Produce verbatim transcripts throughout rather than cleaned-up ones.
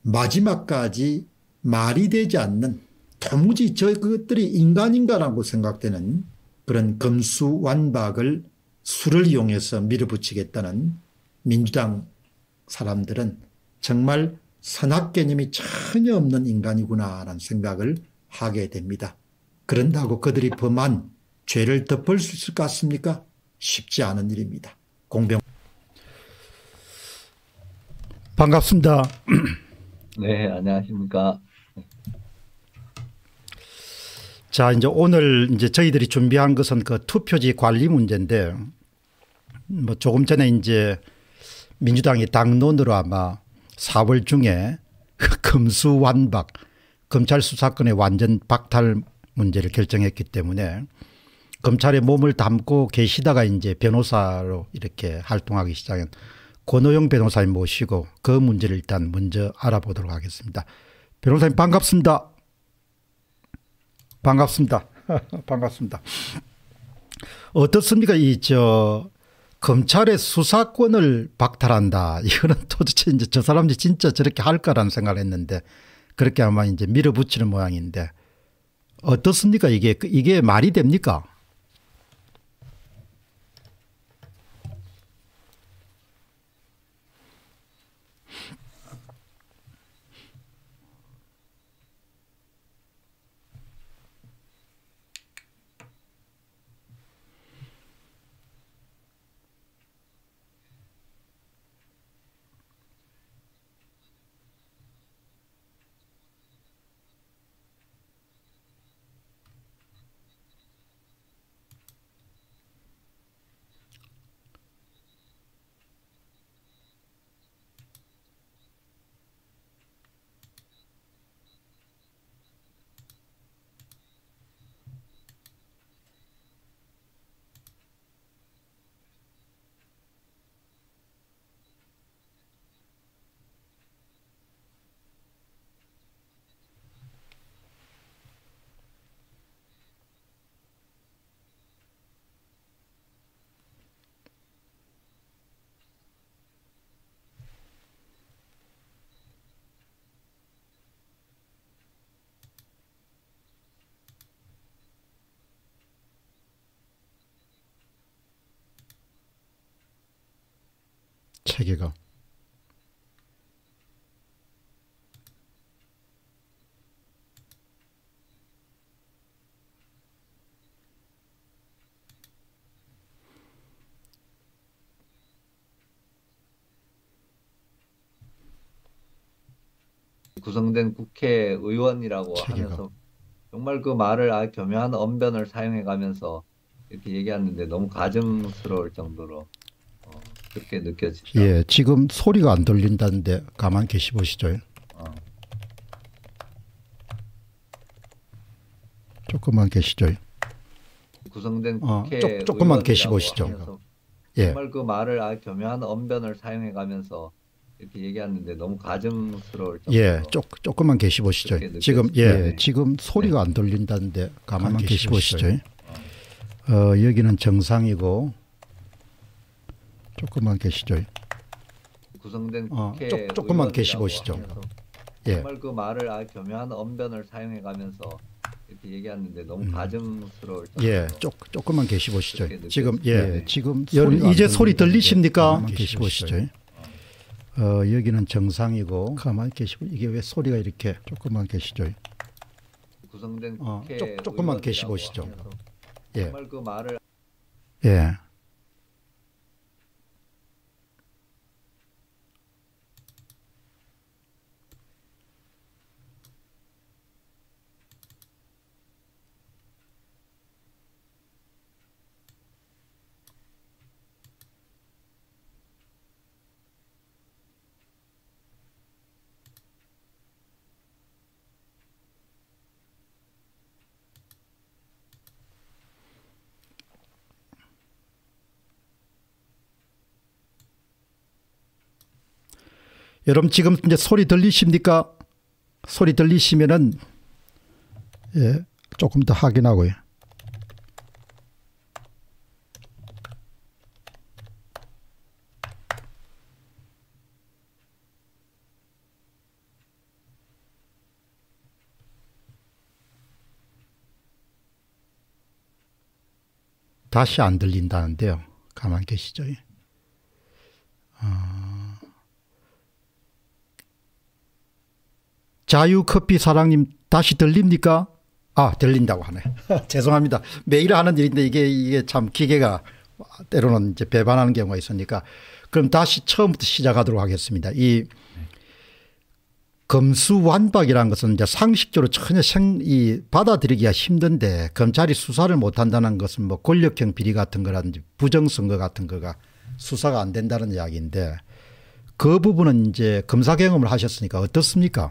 마지막까지 말이 되지 않는, 도무지 저것들이 인간인가라고 생각되는 그런 검수완박을 수를 이용해서 밀어붙이겠다는 민주당 사람들은 정말 선악 개념이 전혀 없는 인간이구나라는 생각을 하게 됩니다. 그런다고 그들이 범한 죄를 덮을 수 있을 것 같습니까? 쉽지 않은 일입니다. 공병. 반갑습니다. 네, 안녕하십니까. 자, 이제 오늘 이제 저희들이 준비한 것은 그 투표지 관리 문제인데, 뭐 조금 전에 이제 민주당이 당론으로 아마 사월 중에 검수완박, 검찰 수사권의 완전 박탈 문제를 결정했기 때문에 검찰에 몸을 담고 계시다가 이제 변호사로 이렇게 활동하기 시작한 권오영 변호사님 모시고 그 문제를 일단 먼저 알아보도록 하겠습니다. 변호사님 반갑습니다. 반갑습니다. 반갑습니다. 어떻습니까? 이 저 검찰의 수사권을 박탈한다. 이거는 도대체 이제 저 사람들이 진짜 저렇게 할까라는 생각을 했는데 그렇게 아마 이제 밀어붙이는 모양인데 어떻습니까? 이게 이게 말이 됩니까? 체계가. 구성된 국회의원이라고 체계가. 하면서 정말 그 말을 아주 교묘한 언변을 사용해 가면서 이렇게 얘기하는데 너무 가증스러울 정도로 어, 그렇게 느껴지죠. 예, 지금 소리가 안 들린다는데 가만 계시 보시죠. 어. 조금만 계시죠. 구성된 어, 국회 조- 조금만 계시 보시죠. 하면서 예. 정말 그 말을 아주 교묘한 언변을 사용해 가면서 이렇게 얘기하는데 너무 가증스러울 정도로 예, 조, 조금만 계시 보시죠. 그렇게 지금 예, 느껴지죠. 지금 소리가 안 들린다는데 가만 가만 계시 계시 보시죠. 어, 여기는 정상이고 조금만 계시죠. 구성된 어, 국회 조, 조금만 계시 의원이라고 보시죠. 하면서 예. 정말 그 말을 아주 교묘한 언변을 사용해 가면서 이렇게 얘기하는데 너무 가증스러울 정도로 예, 조, 조금만 계시 보시죠. 그렇게 지금 느껴지죠. 예, 지금 소리가 여, 이제 안 소리 들리는데 들리십니까? 가만 계시 보시죠. 어, 여기는 정상이고 가만히 계시고 이게 왜 소리가 이렇게 조금만 계시죠. 구성된 어, 국회 조, 조금만 계시 의원이라고 보시죠. 하면서 예, 정말 그 말을 예. 여러분 지금 이제 소리 들리십니까? 소리 들리시면은 예, 조금 더 확인하고요. 다시 안 들린다는데요. 가만히 계시죠. 어. 자유커피 사랑님 다시 들립니까? 아, 들린다고 하네. 죄송합니다. 매일 하는 일인데 이게 이게 참 기계가 때로는 이제 배반하는 경우가 있으니까 그럼 다시 처음부터 시작하도록 하겠습니다. 이 검수완박이라는 것은 이제 상식적으로 전혀 생, 이 받아들이기가 힘든데 검찰이 수사를 못한다는 것은 뭐 권력형 비리 같은 거라든지 부정선거 같은 거가 수사가 안 된다는 이야기인데 그 부분은 이제 검사 경험을 하셨으니까 어떻습니까?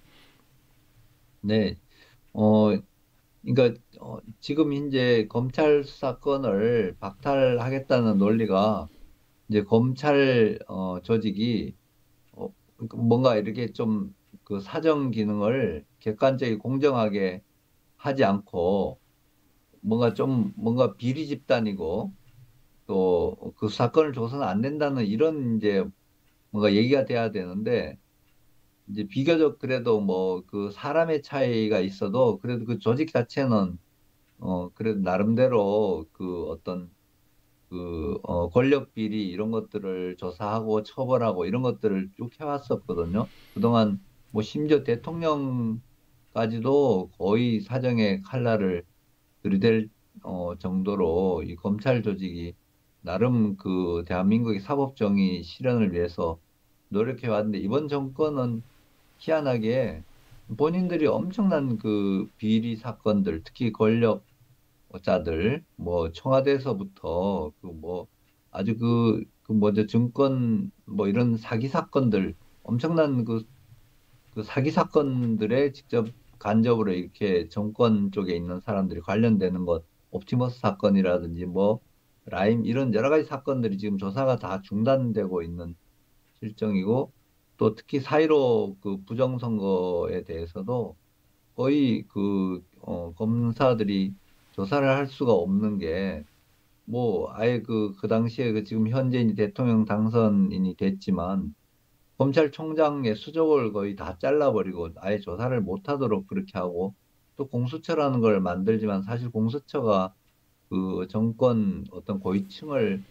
네, 어, 그러니까 어, 지금 이제 검찰 수사권을 박탈하겠다는 논리가 이제 검찰 어, 조직이 어, 뭔가 이렇게 좀 그 사정 기능을 객관적이 공정하게 하지 않고 뭔가 좀 뭔가 비리 집단이고 또 그 사건을 줘서는 안 된다는 이런 이제 뭔가 얘기가 돼야 되는데 이제 비교적 그래도 뭐 그 사람의 차이가 있어도 그래도 그 조직 자체는 어 그래도 나름대로 그 어떤 그 어 권력 비리 이런 것들을 조사하고 처벌하고 이런 것들을 쭉 해왔었거든요. 그동안 뭐 심지어 대통령까지도 거의 사정에 칼날을 들이댈 어 정도로 이 검찰 조직이 나름 그 대한민국의 사법정의 실현을 위해서 노력해 왔는데 이번 정권은 희한하게 본인들이 엄청난 그 비리 사건들, 특히 권력자들, 뭐 청와대에서부터 그 뭐 아주 그, 그 뭐죠 증권 뭐 이런 사기 사건들, 엄청난 그, 그 사기 사건들에 직접 간접으로 이렇게 정권 쪽에 있는 사람들이 관련되는 것, 옵티머스 사건이라든지 뭐 라임 이런 여러 가지 사건들이 지금 조사가 다 중단되고 있는 실정이고 또 특히 사일오 그 부정선거에 대해서도 거의 그, 어, 검사들이 조사를 할 수가 없는 게 뭐 아예 그, 그 당시에 그 지금 현재 이제 대통령 당선인이 됐지만 검찰총장의 수족을 거의 다 잘라버리고 아예 조사를 못하도록 그렇게 하고 또 공수처라는 걸 만들지만 사실 공수처가 그 정권 어떤 고위층을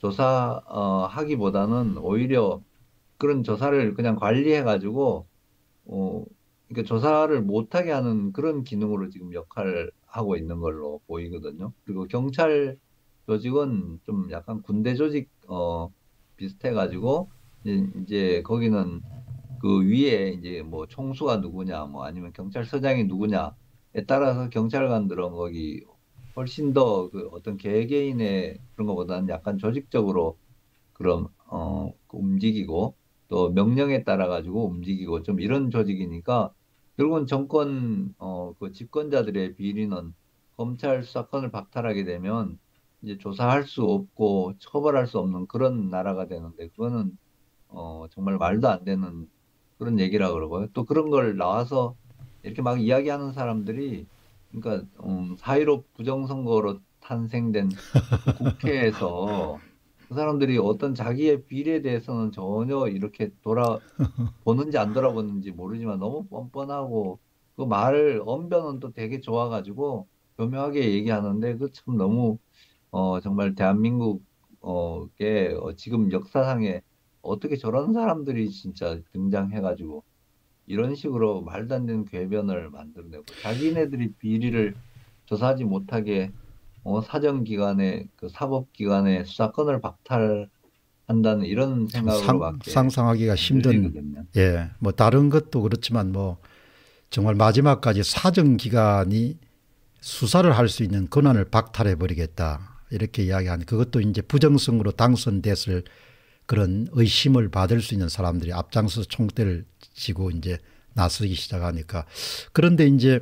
조사하기보다는 오히려 그런 조사를 그냥 관리해가지고, 어, 그러니까 조사를 못하게 하는 그런 기능으로 지금 역할을 하고 있는 걸로 보이거든요. 그리고 경찰 조직은 좀 약간 군대 조직, 어, 비슷해가지고, 이제, 이제 거기는 그 위에 이제 뭐 총수가 누구냐, 뭐 아니면 경찰서장이 누구냐에 따라서 경찰관들은 거기 훨씬 더 그 어떤 개개인의 그런 것보다는 약간 조직적으로 그런, 어, 움직이고, 또 명령에 따라 가지고 움직이고 좀 이런 조직이니까 결국은 정권 어 그 집권자들의 비리는 검찰 수사권을 박탈하게 되면 이제 조사할 수 없고 처벌할 수 없는 그런 나라가 되는데 그거는 어 정말 말도 안 되는 그런 얘기라 그러고요. 또 그런 걸 나와서 이렇게 막 이야기하는 사람들이 그러니까 음, 사일오 부정선거로 탄생된 그 국회에서 그 사람들이 어떤 자기의 비리에 대해서는 전혀 이렇게 돌아보는지 안 돌아보는지 모르지만 너무 뻔뻔하고 그 말 언변은 또 되게 좋아가지고 교묘하게 얘기하는데 그 참 너무 어 정말 대한민국 어게 어, 지금 역사상에 어떻게 저런 사람들이 진짜 등장해가지고 이런 식으로 말도 안 되는 궤변을 만들어내고 자기네들이 비리를 조사하지 못하게 어, 사정기관의 그 사법기관의 수사권을 박탈한다는 이런 생각으로밖에 상, 상상하기가 힘든 들리거든요. 예, 뭐 다른 것도 그렇지만 뭐 정말 마지막까지 사정기관이 수사를 할 수 있는 권한을 박탈해 버리겠다 이렇게 이야기하는 그것도 이제 부정성으로 당선됐을 그런 의심을 받을 수 있는 사람들이 앞장서 총대를 쥐고 이제 나서기 시작하니까 그런데 이제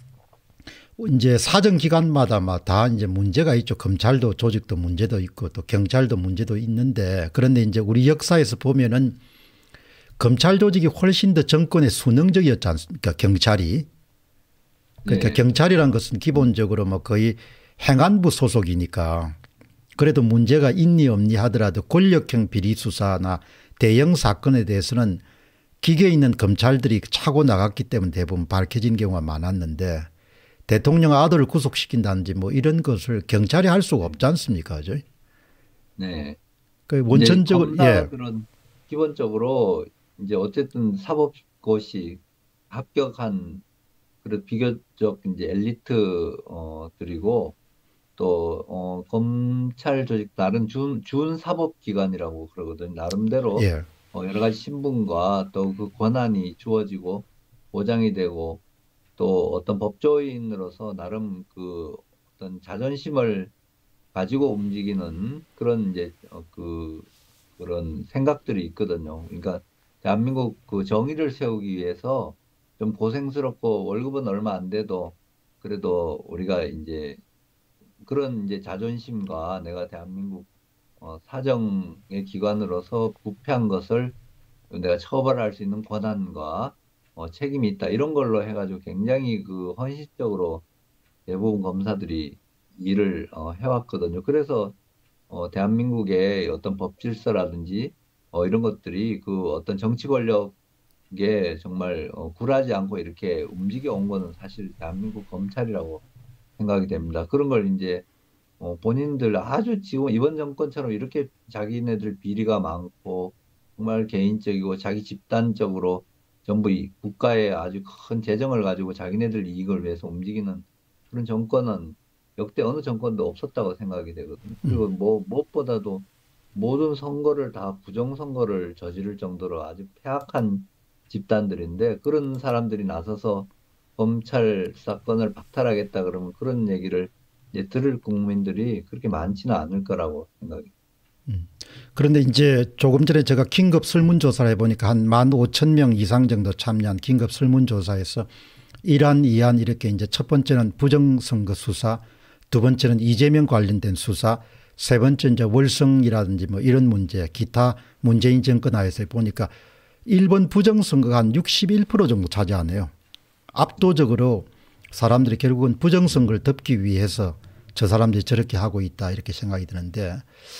이제 사정기관마다 다 이제 문제가 있죠. 검찰도 조직도 문제도 있고 또 경찰도 문제도 있는데 그런데 이제 우리 역사에서 보면은 검찰 조직이 훨씬 더 정권에 순응적이었지 않습니까? 경찰이. 그러니까 네. 경찰이란 것은 기본적으로 뭐 거의 행안부 소속이니까 그래도 문제가 있니 없니 하더라도 권력형 비리 수사나 대형 사건에 대해서는 기계에 있는 검찰들이 차고 나갔기 때문에 대부분 밝혀진 경우가 많았는데 대통령 아들을 구속시킨다든지 뭐 이런 것을 경찰이 할 수가 없지 않습니까? 그죠? 네. 그 원천적으로 예. 검사들은 기본적으로 이제 어쨌든 사법고시 합격한 그런 비교적 이제 엘리트 어들이고 또 어, 검찰 조직 다른 준, 준 사법기관이라고 그러거든요. 나름대로 예. 어, 여러 가지 신분과 또 그 권한이 주어지고 보장이 되고 또 어떤 법조인으로서 나름 그 어떤 자존심을 가지고 움직이는 그런 이제 어, 그 그런 생각들이 있거든요. 그러니까 대한민국 그 정의를 세우기 위해서 좀 고생스럽고 월급은 얼마 안 돼도 그래도 우리가 이제 그런 이제 자존심과 내가 대한민국 어, 사정의 기관으로서 부패한 것을 내가 처벌할 수 있는 권한과 어, 책임이 있다. 이런 걸로 해가지고 굉장히 그 헌신적으로 대부분 검사들이 일을 어, 해왔거든요. 그래서 어, 대한민국의 어떤 법 질서라든지 어, 이런 것들이 그 어떤 정치 권력에 정말 어, 굴하지 않고 이렇게 움직여 온 거는 사실 대한민국 검찰이라고 생각이 됩니다. 그런 걸 이제 어, 본인들 아주 지금 이번 정권처럼 이렇게 자기네들 비리가 많고 정말 개인적이고 자기 집단적으로 전부 이 국가의 아주 큰 재정을 가지고 자기네들 이익을 위해서 움직이는 그런 정권은 역대 어느 정권도 없었다고 생각이 되거든요. 그리고 뭐 무엇보다도 모든 선거를 다 부정선거를 저지를 정도로 아주 폐악한 집단들인데 그런 사람들이 나서서 검찰 사건을 박탈하겠다 그러면 그런 얘기를 이제 들을 국민들이 그렇게 많지는 않을 거라고 생각이. 음. 그런데 이제 조금 전에 제가 긴급 설문조사를 해보니까 한 만 오천 명 이상 정도 참여한 긴급 설문조사에서 일안, 이안 이렇게 이제 첫 번째는 부정선거 수사, 두 번째는 이재명 관련된 수사, 세 번째 이제 월성이라든지 뭐 이런 문제, 기타 문재인 정권 하에서 보니까 일 번 부정선거가 한 육십일 퍼센트 정도 차지하네요. 압도적으로 사람들이 결국은 부정선거를 덮기 위해서 저 사람들이 저렇게 하고 있다 이렇게 생각이 드는데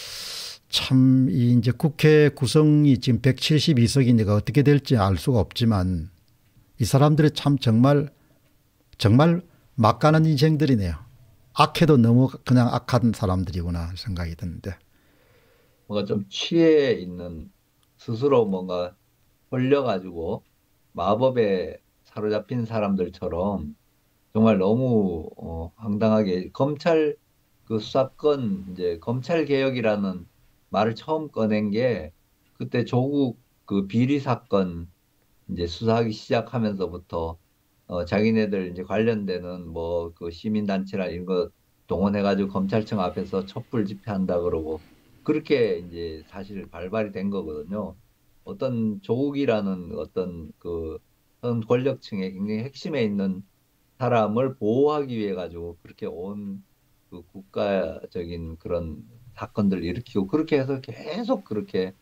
참 이 이제 국회 구성이 지금 백칠십이 석이니까 어떻게 될지 알 수가 없지만 이 사람들이 참 정말 정말 막가는 인생들이네요. 악해도 너무 그냥 악한 사람들이구나 생각이 드는데. 뭔가 좀 취해 있는 스스로 뭔가 홀려가지고 마법에 사로잡힌 사람들처럼 정말 너무 어, 황당하게 검찰 그 수사권 이제 검찰 개혁이라는 말을 처음 꺼낸 게 그때 조국 그 비리 사건 이제 수사하기 시작하면서부터 어, 자기네들 이제 관련되는 뭐 그 시민단체나 이런 거 동원해가지고 검찰청 앞에서 촛불 집회한다 그러고 그렇게 이제 사실 발발이 된 거거든요. 어떤 조국이라는 어떤 그 현 권력층의 굉장히 핵심에 있는 사람을 보호하기 위해 가지고 그렇게 온 그 국가적인 그런 사건들을 일으키고 그렇게 해서 계속 그렇게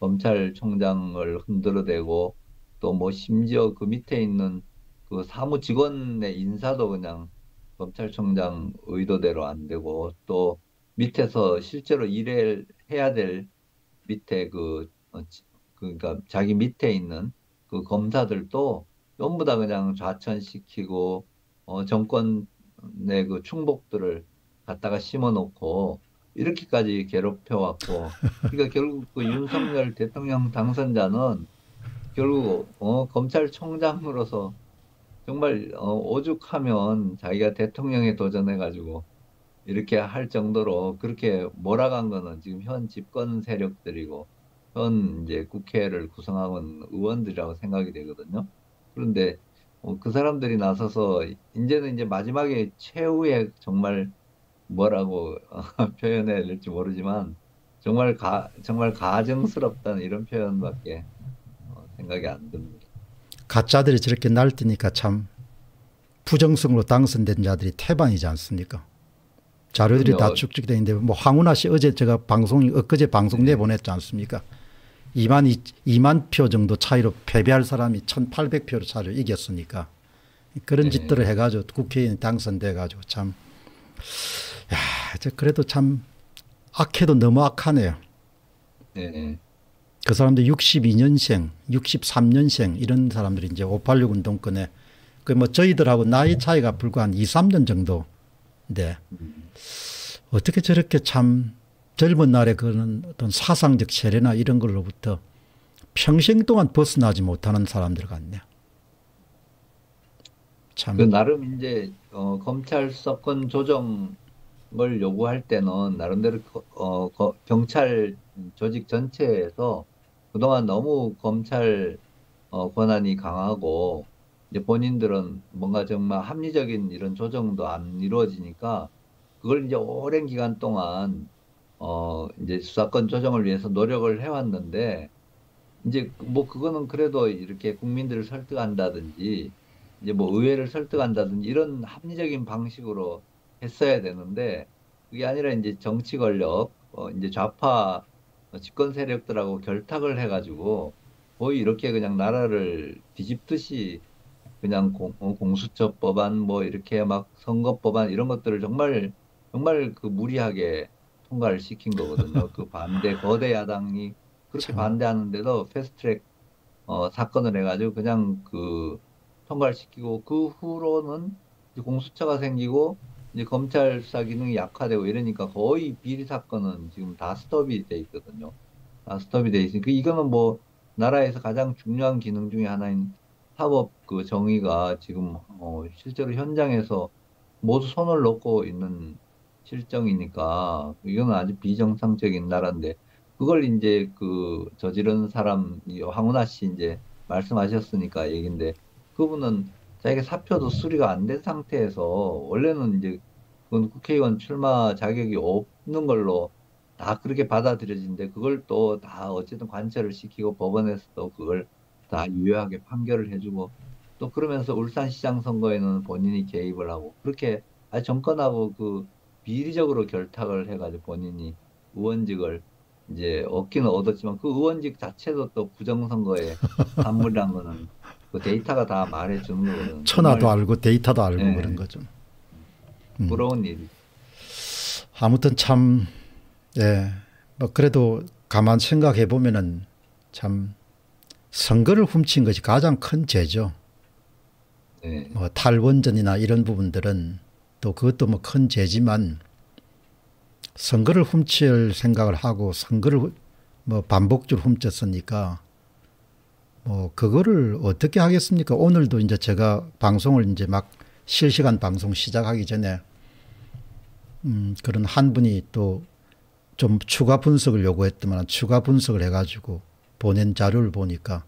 검찰총장을 흔들어대고 또 뭐 심지어 그 밑에 있는 그 사무 직원의 인사도 그냥 검찰총장 의도대로 안 되고 또 밑에서 실제로 일을 해야 될 밑에 그 어, 그러니까 자기 밑에 있는 그 검사들도 전부 다 그냥 좌천시키고 어, 정권의 그 충복들을 갖다가 심어놓고 이렇게까지 괴롭혀왔고 그러니까 결국 그 윤석열 대통령 당선자는 결국 어, 검찰총장으로서 정말 어, 오죽하면 자기가 대통령에 도전해가지고 이렇게 할 정도로 그렇게 몰아간 거는 지금 현 집권 세력들이고 현 이제 국회를 구성하고 있는 의원들이라고 생각이 되거든요. 그런데 어, 그 사람들이 나서서 이제는 이제 마지막에 최후의 정말 뭐라고 표현해야 될지 모르지만 정말 가 정말 가증스럽다는 이런 표현밖에 어, 생각이 안 듭니다. 가짜들이 저렇게 날뛰니까 참 부정성으로 당선된 자들이 태반이지 않습니까? 자료들이 그럼요. 다 축적되어 있는데 뭐 황운하 씨 어제 제가 방송 엊그제 방송 네. 내보냈지 않습니까? 이만 이만 표 정도 차이로 패배할 사람이 천팔백 표로 차이로 이겼으니까 그런 네. 짓들을 해가지고 국회의원 당선돼 가지고 참 야, 저 그래도 참 악해도 너무 악하네요. 네. 그 사람들 육십이 년생, 육십삼 년생 이런 사람들이 이제 오팔육 운동권에 그 뭐 저희들하고 나이 차이가 불과 한 이, 삼 년 정도인데 어떻게 저렇게 참 젊은 날에 그런 어떤 사상적 세례나 이런 걸로부터 평생 동안 벗어나지 못하는 사람들 같네요. 그 참. 나름 이제 어, 검찰 수사권 조정을 요구할 때는 나름대로 거- 어, 거- 경찰 조직 전체에서 그동안 너무 검찰 어, 권한이 강하고 이제 본인들은 뭔가 정말 합리적인 이런 조정도 안 이루어지니까 그걸 이제 오랜 기간 동안 어, 이제 수사권 조정을 위해서 노력을 해왔는데 이제 뭐 그거는 그래도 이렇게 국민들을 설득한다든지 이제 뭐 의회를 설득한다든지 이런 합리적인 방식으로 했어야 되는데 그게 아니라 이제 정치 권력, 어 이제 좌파 집권 세력들하고 결탁을 해가지고 거의 이렇게 그냥 나라를 뒤집듯이 그냥 공, 어, 공수처 법안 뭐 이렇게 막 선거 법안 이런 것들을 정말 정말 그 무리하게 통과를 시킨 거거든요. 그 반대 거대 야당이 그렇게 참. 반대하는데도 패스트트랙 어, 사건을 해가지고 그냥 그 통과를 시키고 그 후로는 이제 공수처가 생기고 이제 검찰 수사 기능이 약화되고 이러니까 거의 비리 사건은 지금 다 스톱이 돼 있거든요. 다 스톱이 돼 있으니까 이거는 뭐 나라에서 가장 중요한 기능 중에 하나인 사법 그 정의가 지금 어, 실제로 현장에서 모두 손을 놓고 있는 실정이니까 이거는 아주 비정상적인 나라인데 그걸 이제 그 저지른 사람 이 황운하 씨 이제 말씀하셨으니까 얘긴데 그분은 자기가 사표도 수리가 안 된 상태에서 원래는 이제 그건 국회의원 출마 자격이 없는 걸로 다 그렇게 받아들여진데 그걸 또 다 어쨌든 관철을 시키고 법원에서 또 그걸 다 유효하게 판결을 해주고 또 그러면서 울산시장 선거에는 본인이 개입을 하고 그렇게 아주 정권하고 그 비리적으로 결탁을 해가지고 본인이 의원직을 이제 얻기는 얻었지만 그 의원직 자체도 또 부정선거에 산물이란 거는 그 데이터가 다 말해주는 거거든. 천하도 정말 알고 데이터도 알고 그런 예, 거죠. 음. 부러운 일이. 아무튼 참, 예, 뭐 그래도 가만 생각해 보면은 참 선거를 훔친 것이 가장 큰 죄죠. 네, 뭐 탈원전이나 이런 부분들은 또 그것도 뭐 큰 죄지만 선거를 훔칠 생각을 하고 선거를 뭐 반복적으로 훔쳤으니까 뭐 그거를 어떻게 하겠습니까? 오늘도 이제 제가 방송을 이제 막 실시간 방송 시작하기 전에 음 그런 한 분이 또 좀 추가 분석을 요구했더만 추가 분석을 해가지고 보낸 자료를 보니까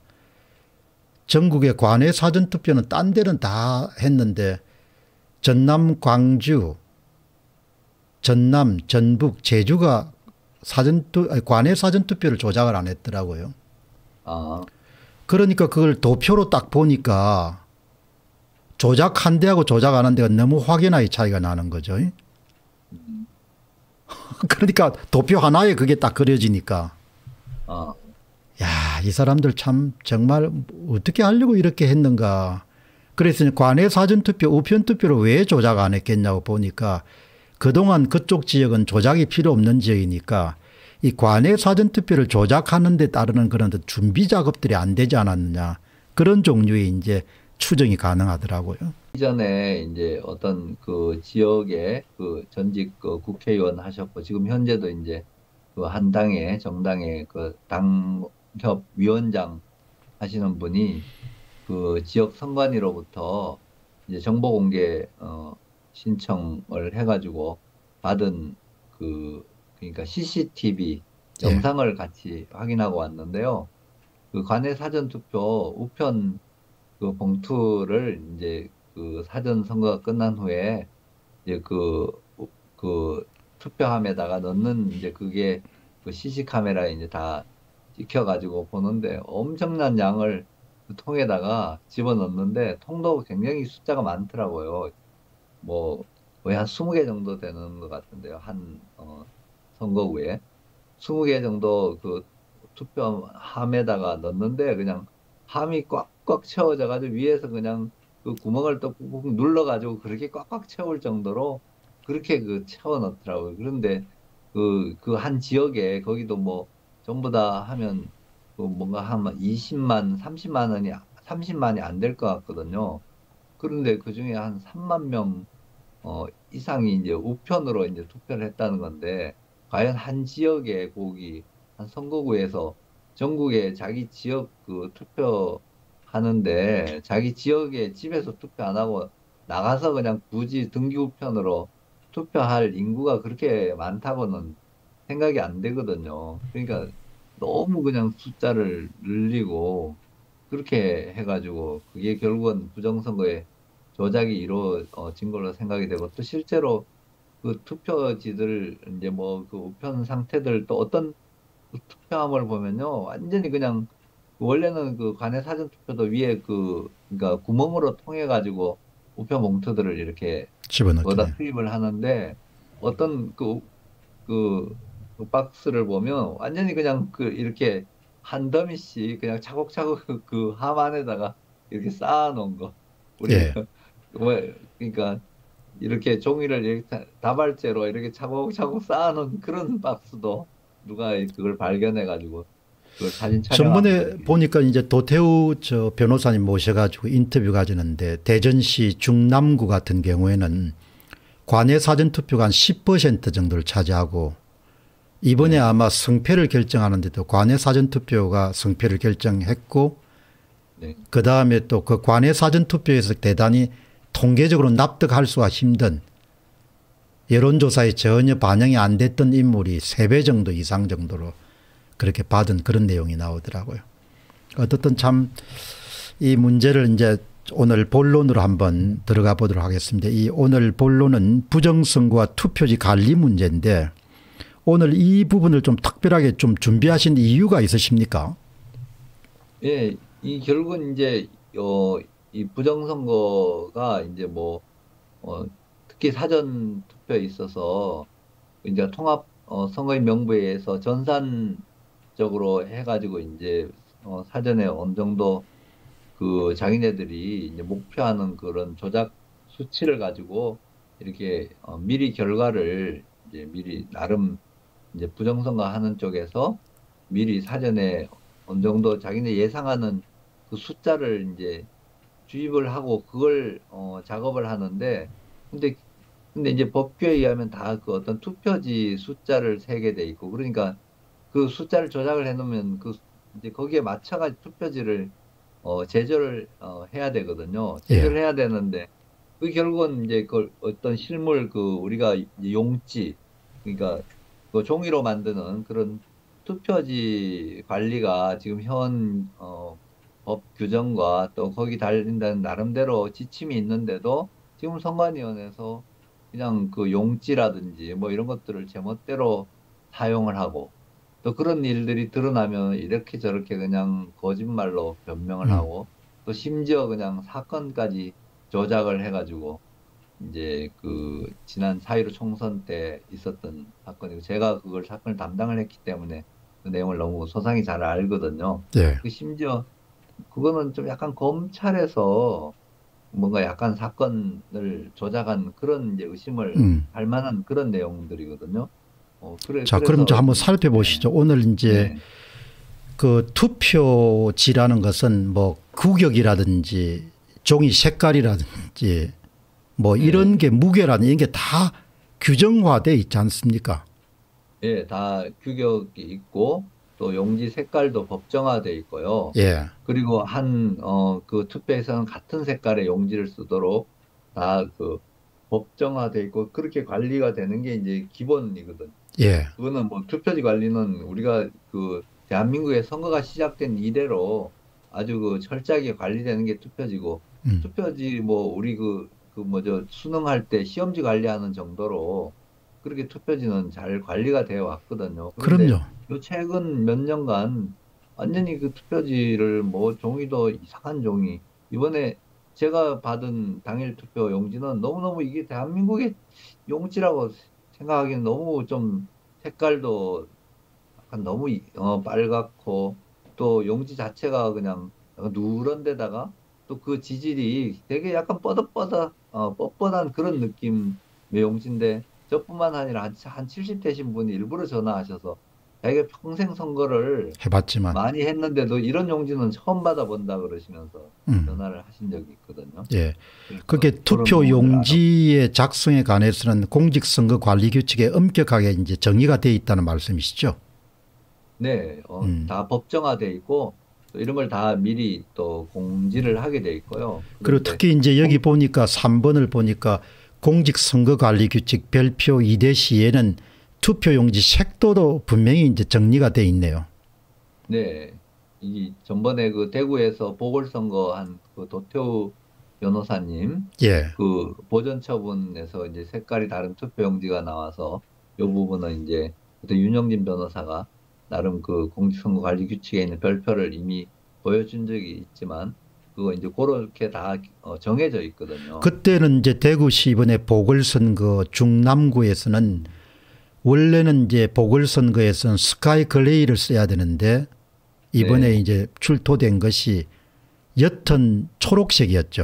전국의 관외 사전투표는 딴 데는 다 했는데 전남, 광주, 전남, 전북, 제주가 사전투, 아니, 관외 사전투표를 조작을 안 했더라고요. 아, 그러니까 그걸 도표로 딱 보니까 조작한 데하고 조작 안 한 데가 너무 확연하게 차이가 나는 거죠. 음, 그러니까 도표 하나에 그게 딱 그려지니까 아, 야, 이 사람들 참 정말 어떻게 하려고 이렇게 했는가. 그래서 관외 사전투표 우편투표로 왜 조작 안 했겠냐고 보니까 그동안 그쪽 지역은 조작이 필요 없는 지역이니까 이 관외 사전투표를 조작하는 데 따르는 그런 준비 작업들이 안 되지 않았느냐. 그런 종류의 이제 추정이 가능하더라고요. 이전에 이제 어떤 그 지역의 그 전직 그 국회의원 하셨고 지금 현재도 이제 그 한 당의 정당의 그 당협 위원장 하시는 분이 그 지역 선관위로부터 이제 정보 공개 어 신청을 해가지고 받은 그 그러니까 씨씨티비 예. 영상을 같이 확인하고 왔는데요. 그 관내 사전투표 우편 그 봉투를 이제 그 사전 선거가 끝난 후에 이제 그, 그 투표함에다가 넣는 이제 그게 그 씨씨 카메라에 이제 다 찍혀가지고 보는데 엄청난 양을 그 통에다가 집어넣는데 통도 굉장히 숫자가 많더라고요. 뭐 거의 한 스무 개 정도 되는 것 같은데요. 한 어, 선거구에 스무 개 정도 그 투표함에다가 넣는데 그냥 함이 꽉꽉 채워져 가지고 위에서 그냥 그 구멍을 또 꾹꾹 눌러 가지고 그렇게 꽉꽉 채울 정도로 그렇게 그 채워 넣더라고요. 그런데 그 그 한 지역에 거기도 뭐 전부 다 하면 그 뭔가 한 이십만, 삼십만 원이 삼십만이 안 될 것 같거든요. 그런데 그중에 한 삼만 명 어, 이상이 이제 우편으로 이제 투표를 했다는 건데, 과연 한 지역의 고기, 한 선거구에서 전국에 자기 지역 그 투표하는데, 자기 지역에 집에서 투표 안 하고 나가서 그냥 굳이 등기 우편으로 투표할 인구가 그렇게 많다고는 생각이 안 되거든요. 그러니까 너무 그냥 숫자를 늘리고, 그렇게 해가지고, 그게 결국은 부정선거에 조작이 이루어진 걸로 생각이 되고 또 실제로 그 투표지들 이제 뭐 그 우편 상태들 또 어떤 그 투표함을 보면요 완전히 그냥 원래는 그 관내 사전 투표도 위에 그 그러니까 구멍으로 통해 가지고 우편 봉투들을 이렇게 거기다 집어넣기네. 투입을 하는데 어떤 그, 그, 그 박스를 보면 완전히 그냥 그 이렇게 한 더미씩 그냥 차곡차곡 그, 그 함 안에다가 이렇게 쌓아놓은 거 예. 우리가 뭐 그러니까 이렇게 종이를 이렇게 다- 다발제로 이렇게 차곡차곡 쌓아놓은 그런 박스도 누가 그걸 발견해가지고 그걸 사진 촬영한 전번에 분이 보니까 이제 도태우 저 변호사님 모셔가지고 인터뷰 가지는데 대전시 중남구 같은 경우에는 관내 사전투표가 한 십 퍼센트 정도를 차지하고 이번에 네, 아마 성패를 결정하는데도 관내 사전투표가 성패를 결정했고 네, 그 다음에 또 그 관내 사전투표에서 대단히 통계적으로 납득할 수가 힘든 여론조사에 전혀 반영이 안 됐던 인물이 세 배 정도 이상 정도로 그렇게 받은 그런 내용이 나오더라고요. 어떻든 참 이 문제를 이제 오늘 본론으로 한번 들어가 보도록 하겠습니다. 이 오늘 본론은 부정선거와 투표지 관리 문제인데 오늘 이 부분을 좀 특별하게 좀 준비하신 이유가 있으십니까? 예, 이 결국은 이제 어, 이 부정선거가 이제 뭐 어, 특히 사전 투표에 있어서 이제 통합 어, 선거인 명부에 의해서 전산적으로 해가지고 이제 어, 사전에 어느 정도 그 자기네들이 이제 목표하는 그런 조작 수치를 가지고 이렇게 어, 미리 결과를 이제 미리 나름 이제 부정선거 하는 쪽에서 미리 사전에 어느 정도 자기네 예상하는 그 숫자를 이제 주입을 하고 그걸 어, 작업을 하는데 근데 근데 이제 법규에 의하면 다 그 어떤 투표지 숫자를 세게 돼 있고 그러니까 그 숫자를 조작을 해놓으면 그 이제 거기에 맞춰가지고 투표지를 어, 제조를 어, 해야 되거든요. 예. 제조를 해야 되는데 그 결국은 이제 그 어떤 실물 그 우리가 이제 용지 그러니까 그 종이로 만드는 그런 투표지 관리가 지금 현 어, 법 규정과 또 거기 달린다는 나름대로 지침이 있는데도 지금 선관위원회에서 그냥 그 용지라든지 뭐 이런 것들을 제멋대로 사용을 하고 또 그런 일들이 드러나면 이렇게 저렇게 그냥 거짓말로 변명을 음. 하고 또 심지어 그냥 사건까지 조작을 해가지고 이제 그 지난 사.일오 총선 때 있었던 사건이고 제가 그걸 사건을 담당을 했기 때문에 그 내용을 너무 소상히 잘 알거든요. 예. 그 심지어 그거는 좀 약간 검찰에서 뭔가 약간 사건을 조작한 그런 이제 의심을 음. 할 만한 그런 내용들이거든요. 어, 그래, 자, 그럼 좀 그래서 한번 좀, 네, 살펴보시죠. 오늘 이제 네, 그 투표지라는 것은 뭐 구격이라든지 종이 색깔이라든지 뭐 네, 이런 게 무게라는 이런 게 다 규정화돼 있지 않습니까? 예, 다 규격이 있고 또 용지 색깔도 법정화돼 있고요. 예. 그리고 한, 어, 그 투표에서는 같은 색깔의 용지를 쓰도록 다 그 법정화돼 있고 그렇게 관리가 되는 게 이제 기본이거든. 예. 그거는 뭐 투표지 관리는 우리가 그 대한민국의 선거가 시작된 이래로 아주 그 철저하게 관리되는 게 투표지고 음. 투표지 뭐 우리 그, 그 뭐죠 수능할 때 시험지 관리하는 정도로 그렇게 투표지는 잘 관리가 되어 왔거든요. 그런데 그럼요. 요 최근 몇 년간 완전히 그 투표지를 뭐 종이도 이상한 종이 이번에 제가 받은 당일 투표 용지는 너무너무 이게 대한민국의 용지라고 생각하기엔 너무 좀 색깔도 약간 너무 이- 어, 빨갛고 또 용지 자체가 그냥 약간 누런 데다가 또 그 지질이 되게 약간 뻐덕뻐덕 어, 뻣뻣한 그런 느낌의 용지인데 저뿐만 아니라 한, 한 칠십 대신 분이 일부러 전화하셔서 자기가 평생 선거를 해봤지만. 많이 했는데도 이런 용지는 처음 받아본다 그러시면서 음. 전화를 하신 적이 있거든요. 예. 그래서 그게 그런 투표 부분을 용지의 작성에 관해서는 공직선거관리규칙에 엄격하게 이제 정의가 되어 있다는 말씀이시죠? 네, 어, 음. 다 법정화돼 있고 또 이런 걸 다 미리 또 공지를 하게 돼 있고요. 그리고 그런데 특히 이제 여기 공, 보니까 삼 번을 보니까 공직선거관리규칙 별표 이 대 시에는 투표용지 색도도 분명히 이제 정리가 돼 있네요. 네, 이 전번에 그 대구에서 보궐선거 한 그 도태우 변호사님 예. 그 보전 처분에서 이제 색깔이 다른 투표용지가 나와서 이 부분은 이제 그때 윤영진 변호사가 나름 그 공직선거 관리 규칙에 있는 별표를 이미 보여준 적이 있지만 그거 이제 그렇게 다 어, 정해져 있거든요. 그때는 이제 대구시 이번에 보궐선거 중남구에서는 원래는 이제 보궐선거에서는 스카이 그레이를 써야 되는데 이번에 네, 이제 출토된 것이 옅은 초록색이었죠.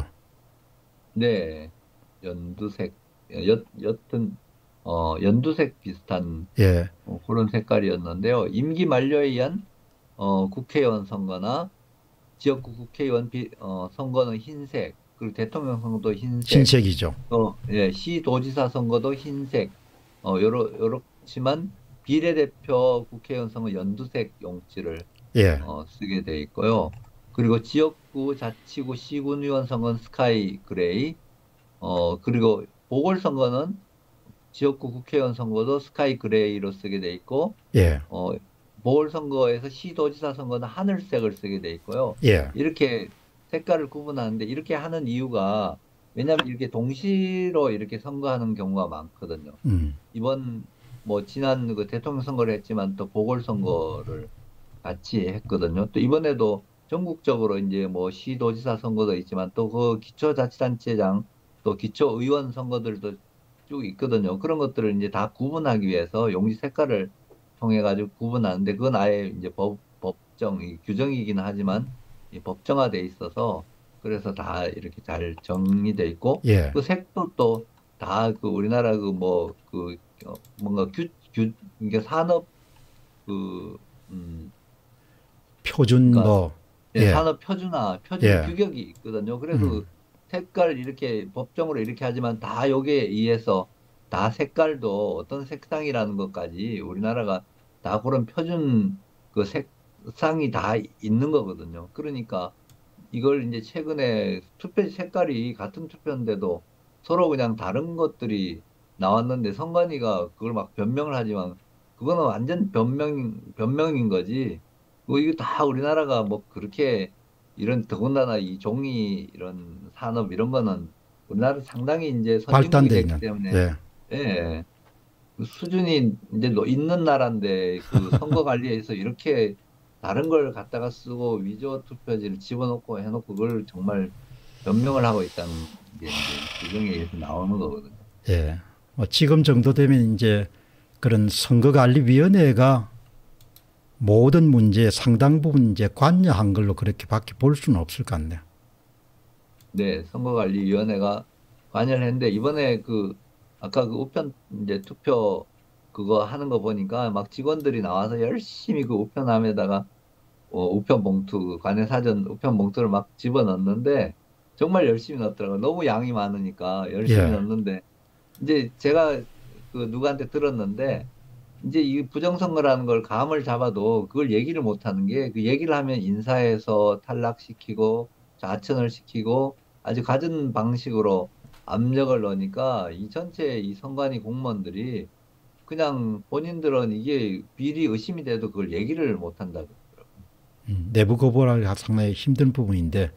네, 연두색, 옅, 옅은 어, 연두색 비슷한 예. 어, 그런 색깔이었는데요. 임기 만료에 의한 어, 국회의원 선거나 지역구 국회의원 비, 어, 선거는 흰색, 그리고 대통령 선거도 흰색, 흰색이죠. 또 예, 시도지사 선거도 흰색, 어, 요러, 요렇지만 비례대표 국회의원 선거 연두색 용지를 예. 어, 쓰게 돼 있고요. 그리고 지역구 자치구 시군의원 선거는 스카이 그레이, 어, 그리고 보궐선거는 지역구 국회의원 선거도 스카이 그레이로 쓰게 돼 있고, 예. 어, 보궐선거에서 시도지사 선거는 하늘색을 쓰게 돼 있고요. 예. 이렇게 색깔을 구분하는데 이렇게 하는 이유가 왜냐하면 이렇게 동시로 이렇게 선거하는 경우가 많거든요. 음. 이번 뭐 지난 그 대통령 선거를 했지만 또 보궐선거를 같이 했거든요. 또 이번에도 전국적으로 이제 뭐 시도지사 선거도 있지만 또 그 기초자치단체장 또 기초의원 선거들도 쭉 있거든요. 그런 것들을 이제 다 구분하기 위해서 용지 색깔을 통해 가지고 구분하는데 그건 아예 이제 법, 법정 이 규정이긴 하지만 이 법정화돼 있어서 그래서 다 이렇게 잘 정리돼 있고 예. 그 색도 또 다 그 우리나라 그 뭐 그 뭔가 규, 규 이게 산업 그 음, 표준 그러니까 뭐. 예, 예. 산업 표준화, 표준 예. 규격이 있거든요. 그래서 음. 그 색깔 이렇게 법정으로 이렇게 하지만 다 여기에 의해서 다 색깔도 어떤 색상이라는 것까지 우리나라가 다 그런 표준 그 색상이 다 있는 거거든요. 그러니까 이걸 이제 최근에 투표지 색깔이 같은 투표인데도 서로 그냥 다른 것들이 나왔는데 선관위가 그걸 막 변명을 하지만 그거는 완전 변명, 변명인 거지. 뭐 이거 다 우리나라가 뭐 그렇게 이런 더군다나 이 종이 이런 산업 이런 거는 우리나라 상당히 이제 선진국이 발달돼 됐기 있는. 때문에 예. 예. 그 수준이 이제 노- 있는 나라인데 그 선거 관리에서 이렇게 다른 걸 갖다가 쓰고 위조 투표지를 집어넣고 해놓고 그걸 정말 변명을 하고 있다는 게 이제 규정에 의해서 나오는 거거든요. 예. 뭐 지금 정도 되면 이제 그런 선거관리위원회가 모든 문제에 상당 부분 이제 관여한 걸로 그렇게밖에 볼 수는 없을 것 같네요. 네, 선거관리위원회가 관여를 했는데 이번에 그 아까 그 우편 이제 투표 그거 하는 거 보니까 막 직원들이 나와서 열심히 그 우편함에다가 어, 우편 봉투 관내 사전 우편 봉투를 막 집어넣는데 정말 열심히 넣더라고요. 너무 양이 많으니까 열심히 예. 넣는데 이제 제가 그 누구한테 들었는데 이제 이 부정선거라는 걸 감을 잡아도 그걸 얘기를 못 하는 게 그 얘기를 하면 인사해서 탈락시키고 좌천을 시키고 아주 갖은 방식으로 압력을 넣으니까 이 전체 이 선관위 공무원들이 그냥 본인들은 이게 비리 의심이 돼도 그걸 얘기를 못 한다고 그러더라고요. 음, 내부 거부하기가 상당히 힘든 부분인데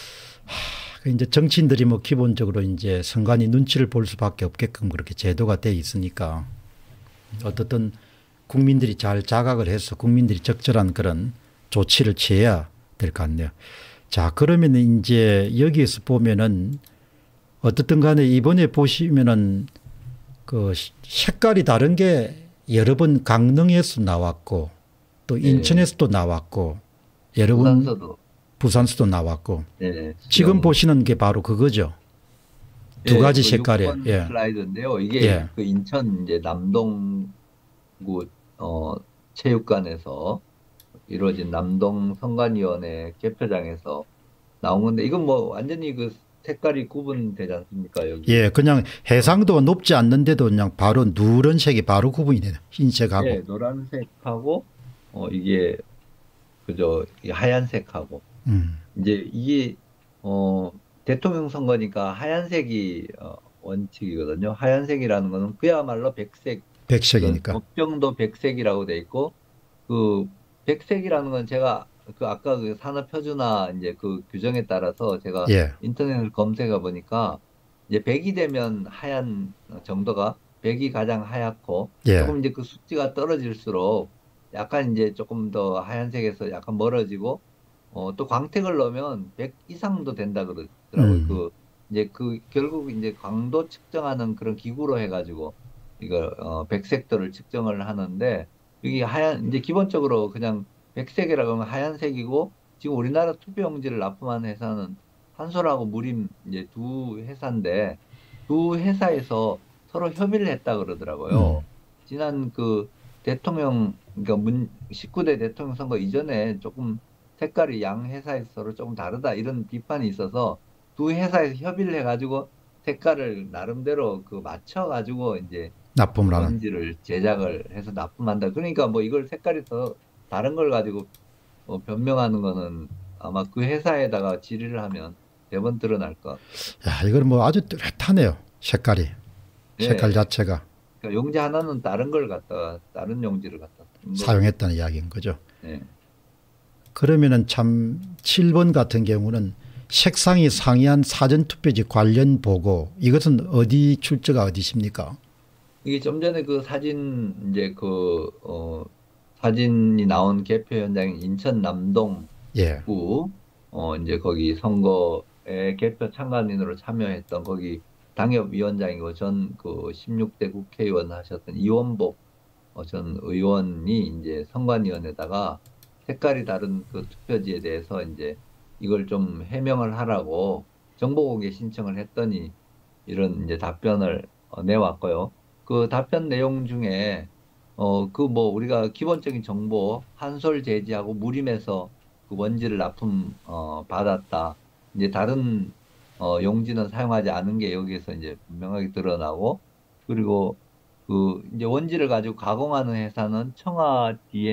하, 이제 정치인들이 뭐 기본적으로 이제 선관위 눈치를 볼 수밖에 없게끔 그렇게 제도가 돼 있으니까 어떻든 국민들이 잘 자각을 해서 국민들이 적절한 그런 조치를 취해야 될 것 같네요. 자, 그러면 이제 여기에서 보면은 어떻든 간에 이번에 보시면은 그 색깔이 다른 게 여러 번 강릉에서 나왔고 또 네, 인천에서도 나왔고 여러 번 부산서도 부산서도 나왔고 네, 지금 수영 보시는 게 바로 그거죠. 두 예, 가지 그 색깔이에요. 육 번 예. 슬라이드인데요. 이게 예. 그 인천 이제 남동구 어 체육관에서 이루어진 남동 선관위원회 개표장에서 나온 건데 이건 뭐 완전히 그 색깔이 구분되지 않습니까? 여기. 예, 그냥 해상도가 높지 않는데도 그냥 바로 누런색이 바로 구분이 되네. 흰색하고. 예, 노란색하고 어 이게 그저 이 하얀색하고 음. 이제 이게 어 대통령 선거니까 하얀색이 어, 원칙이거든요. 하얀색이라는 거는 그야말로 백색, 백색이니까. 법정도 백색이라고 돼 있고 그 백색이라는 건 제가 그 아까 그 산업표준화 이제 그 규정에 따라서 제가 예. 인터넷을 검색해 보니까 이제 백이 되면 하얀 정도가 백이 가장 하얗고 예. 조금 이제 그 수치가 떨어질수록 약간 이제 조금 더 하얀색에서 약간 멀어지고 어, 또 광택을 넣으면 백 이상도 된다 그러더라고요. 음. 그 이제 그 결국 이제 강도 측정하는 그런 기구로 해가지고 이거 어, 백색도를 측정을 하는데 여기 하얀 이제 기본적으로 그냥 백색이라고 하면 하얀색이고 지금 우리나라 투표용지를 납품한 회사는 한솔하고 무림 이제 두 회사인데 두 회사에서 서로 협의를 했다 그러더라고요. 음. 지난 그 대통령 그러니까 문 십구 대 대통령 선거 이전에 조금 색깔이 양 회사에서 서로 조금 다르다 이런 비판이 있어서 두 회사에서 협의를 해가지고 색깔을 나름대로 그 맞춰가지고 이제 납품을 하는. 원지를 제작을 해서 납품한다. 그러니까 뭐 이걸 색깔이 더 다른 걸 가지고 어, 변명하는 거는 아마 그 회사에다가 질의를 하면 대번 드러날 것. 야, 이건 뭐 아주 뚜렷하네요. 색깔이. 예. 색깔 자체가. 그러니까 용지 하나는 다른 걸 갖다가 다른 용지를 갖다 쓴 거. 사용했다는 이야기인 거죠. 예. 그러면은 참 칠 번 같은 경우는 색상이 상이한 사전투표지 관련 보고 이것은 어디 출처가 어디십니까? 이게 좀 전에 그 사진 이제 그 어, 사진이 나온 개표 현장인 인천 남동구 예. 어 이제 거기 선거에 개표 참관인으로 참여했던 거기 당협위원장이고 전 그 십육 대 국회의원 하셨던 이원복 어, 전 의원이 이제 선관위원회다가 색깔이 다른 그 투표지에 대해서 이제 이걸 좀 해명을 하라고 정보공개 신청을 했더니 이런 이제 답변을 어, 내왔고요. 그 답변 내용 중에 어 그 뭐 우리가 기본적인 정보 한솔 제지하고 무림에서 그 원지를 납품 어 받았다. 이제 다른 어 용지는 사용하지 않은 게 여기에서 이제 분명하게 드러나고 그리고 그 이제 원지를 가지고 가공하는 회사는 청아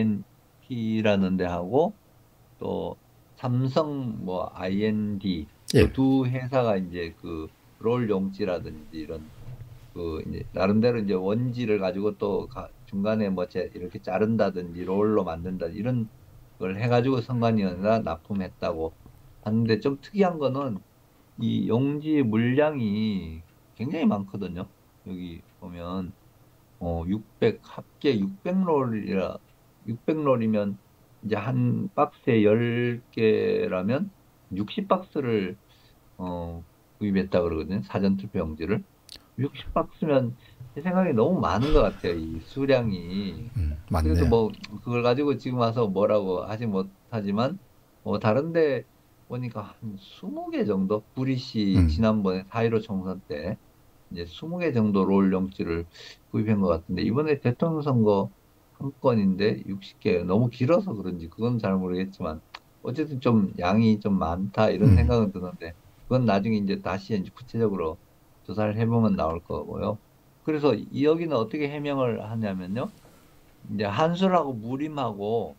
디엔티라는 데하고 또 삼성 뭐 아이엔디 예. 그 두 회사가 이제 그 롤 용지라든지 이런 그 이제 나름대로 이제 원지를 가지고 또 가- 중간에 뭐 제- 이렇게 자른다든지 롤로 만든다 이런 걸 해가지고 선관위원회가 납품했다고 하는데 좀 특이한 거는 이 용지 물량이 굉장히 많거든요. 여기 보면 어 육백 합계 육백 롤이라 육백 롤이면 이제 한 박스에 열 개라면 육십 박스를 어 구입했다 그러거든요. 사전 투표 용지를. 육십 박스면 제 생각에 너무 많은 것 같아요. 이 수량이. 음, 그래도 맞네요. 뭐 그걸 가지고 지금 와서 뭐라고 하지 못하지만 뭐 다른데 보니까 한 스무 개 정도 구리시 음. 지난번에 사 일오 총선 때 이제 스무 개 정도 롤 용지를 구입한 것 같은데 이번에 대통령 선거 한 건인데 육십 개 너무 길어서 그런지 그건 잘 모르겠지만 어쨌든 좀 양이 좀 많다 이런 음. 생각은 드는데 그건 나중에 이제 다시 이제 구체적으로 조사를 해보면 나올 거고요. 그래서 이 여기는 어떻게 해명을 하냐면요. 이제 한술하고 무림하고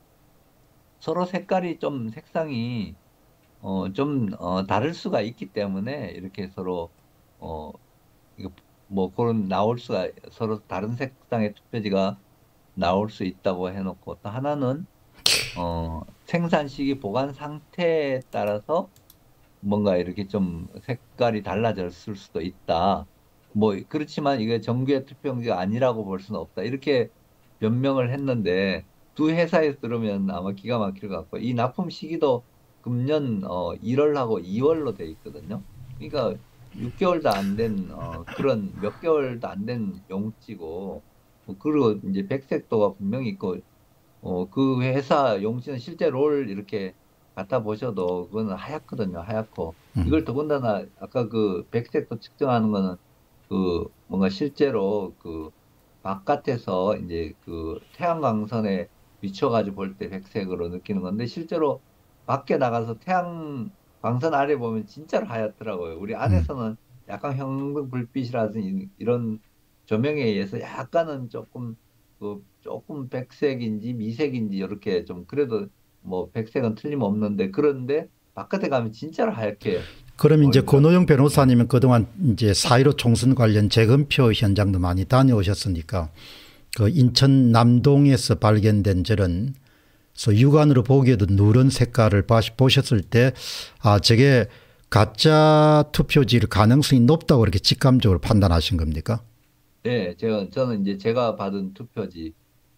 서로 색깔이 좀 색상이 어, 좀 어, 다를 수가 있기 때문에 이렇게 서로 어, 이거 뭐 그런 나올 수가 서로 다른 색상의 투표지가 나올 수 있다고 해놓고 또 하나는 어, 생산 시기 보관 상태에 따라서 뭔가 이렇게 좀 색깔이 달라졌을 수도 있다. 뭐 그렇지만 이게 정규의 투표용지가 아니라고 볼 수는 없다. 이렇게 변명을 했는데 두 회사에서 들으면 아마 기가 막힐 것 같고 이 납품 시기도 금년 어, 일월하고 이월로 돼 있거든요. 그러니까 육 개월도 안 된 어, 그런 몇 개월도 안 된 용지고 뭐 그리고 이제 백색도가 분명히 있고 어, 그 회사 용지는 실제 롤 이렇게 갖다 보셔도 그거는 하얗거든요. 하얗고. 음. 이걸 더군다나 아까 그 백색도 측정하는 거는 그 뭔가 실제로 그 바깥에서 이제 그 태양광선에 비춰가지고 볼 때 백색으로 느끼는 건데 실제로 밖에 나가서 태양광선 아래 보면 진짜로 하얗더라고요. 우리 음. 안에서는 약간 형광불빛이라든지 이런 조명에 의해서 약간은 조금 그 조금 백색인지 미색인지 이렇게 좀 그래도 뭐 백색은 틀림없는데 그런데 바깥에 가면 진짜로 하얗게 그럼 이제 보이더라고요. 권오영 변호사님은 그동안 이제 사일오 총선 관련 재검표 현장도 많이 다녀오셨으니까 그 인천 남동에서 발견된 저런 그래서 육안으로 보기에도 누런 색깔을 보셨을 때 아 저게 가짜 투표지일 가능성이 높다고 이렇게 직감적으로 판단하신 겁니까? 네, 제가 저는 이제 제가 받은 투표지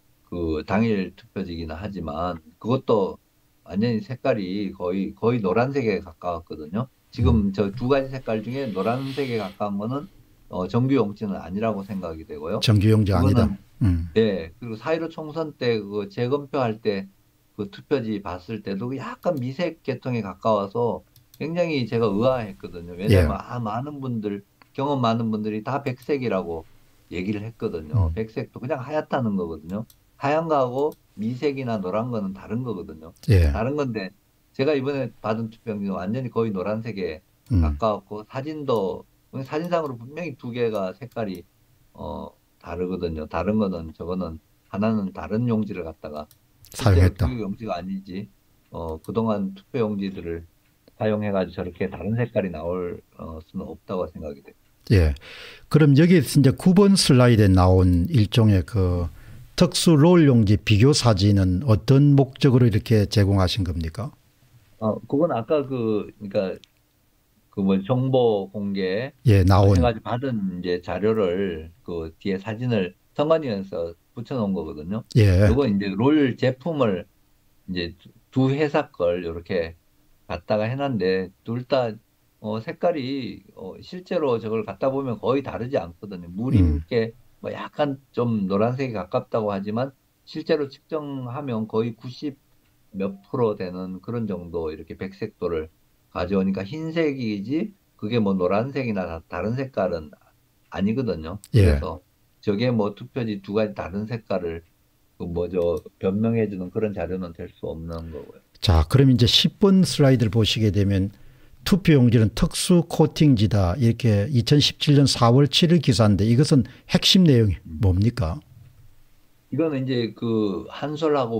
그 당일 투표지긴 하지만 그것도 완전히 색깔이 거의 거의 노란색에 가까웠거든요. 음. 지금 저 두 가지 색깔 중에 노란색에 가까운 거는 어, 정규용지는 아니라고 생각이 되고요. 정규용지 아니다. 그거는 음. 네, 그리고 사일오 총선 때 그 재검표할 때 그 투표지 봤을 때도 약간 미색 계통에 가까워서 굉장히 제가 의아했거든요. 예. 왜냐하면 아, 많은 분들 경험 많은 분들이 다 백색이라고 얘기를 했거든요. 음. 백색도 그냥 하얗다는 거거든요. 하얀 거하고 미색이나 노란 거는 다른 거거든요. 예. 다른 건데 제가 이번에 받은 투표용지는 완전히 거의 노란색에 음. 가까웠고 사진도 사진상으로 분명히 두 개가 색깔이 어 다르거든요. 다른 거는 저거는 하나는 다른 용지를 갖다가 실제로 사용했다. 투표 용지가 아니지 어 그동안 투표 용지들을 사용해가지고 저렇게 다른 색깔이 나올 어, 수는 없다고 생각이 돼요. 예. 그럼 여기서 이제 구 번 슬라이드에 나온 일종의 그 특수 롤 용지 비교 사진은 어떤 목적으로 이렇게 제공하신 겁니까? 어 그건 아까 그 그러니까 그 뭐 정보 공개 예, 나온. 해가지고 받은 이제 자료를 그 뒤에 사진을 선관위에서 붙여놓은 거거든요. 예. 요거 이제 롤 제품을 이제 두- 두 회사 걸 이렇게 갖다가 해놨는데 둘 다 어, 색깔이 어, 실제로 저걸 갖다 보면 거의 다르지 않거든요. 음. 무림께 뭐 약간 좀 노란색이 가깝다고 하지만 실제로 측정하면 거의 구십 몇 프로 되는 그런 정도 이렇게 백색도를 가져오니까 흰색이지 그게 뭐 노란색이나 다- 다른 색깔은 아니거든요. 예. 그래서 저게 뭐 투표지 두 가지 다른 색깔을 그 뭐죠 변명해주는 그런 자료는 될 수 없는 거고요. 자, 그럼 이제 십 번 슬라이드를 보시게 되면 투표용지는 특수 코팅지다. 이렇게 이천십칠 년 사월 칠일 기사인데 이것은 핵심 내용이 뭡니까? 이거는 이제 그 한솔하고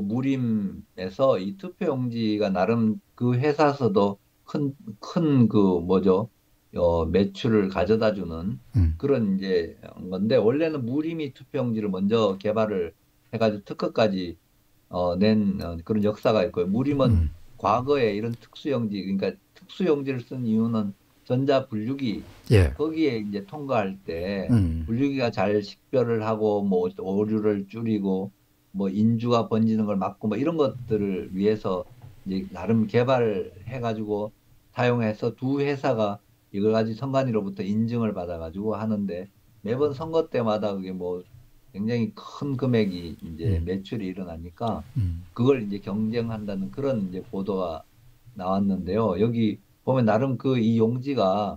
무림에서 이 투표용지가 나름 그 회사에서도 큰, 큰 그 뭐죠, 어, 매출을 가져다 주는 음. 그런 이제 건데 원래는 무림이 투표용지를 먼저 개발을 해가지고 특허까지 어, 낸 어, 그런 역사가 있고요. 무림은 음. 과거에 이런 특수용지, 그러니까 특수용지를 쓴 이유는 전자 분류기 예. 거기에 이제 통과할 때 음. 분류기가 잘 식별을 하고 뭐 오류를 줄이고 뭐 인주가 번지는 걸 막고 뭐 이런 것들을 위해서 이제 나름 개발해 가지고 사용해서 두 회사가 이걸 가지고 선관위로부터 인증을 받아 가지고 하는데 매번 선거 때마다 그게 뭐 굉장히 큰 금액이 이제 음. 매출이 일어나니까 음. 그걸 이제 경쟁한다는 그런 이제 보도가 나왔는데요. 여기 보면 나름 그 이 용지가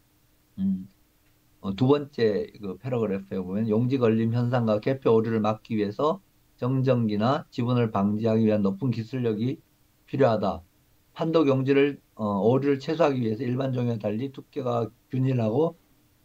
음, 어, 두 번째 그 패러그래프에 보면 용지 걸림 현상과 개표 오류를 막기 위해서 정전기나 지분을 방지하기 위한 높은 기술력이 필요하다. 판독 용지를 어, 오류를 최소화하기 위해서 일반 종이와 달리 두께가 균일하고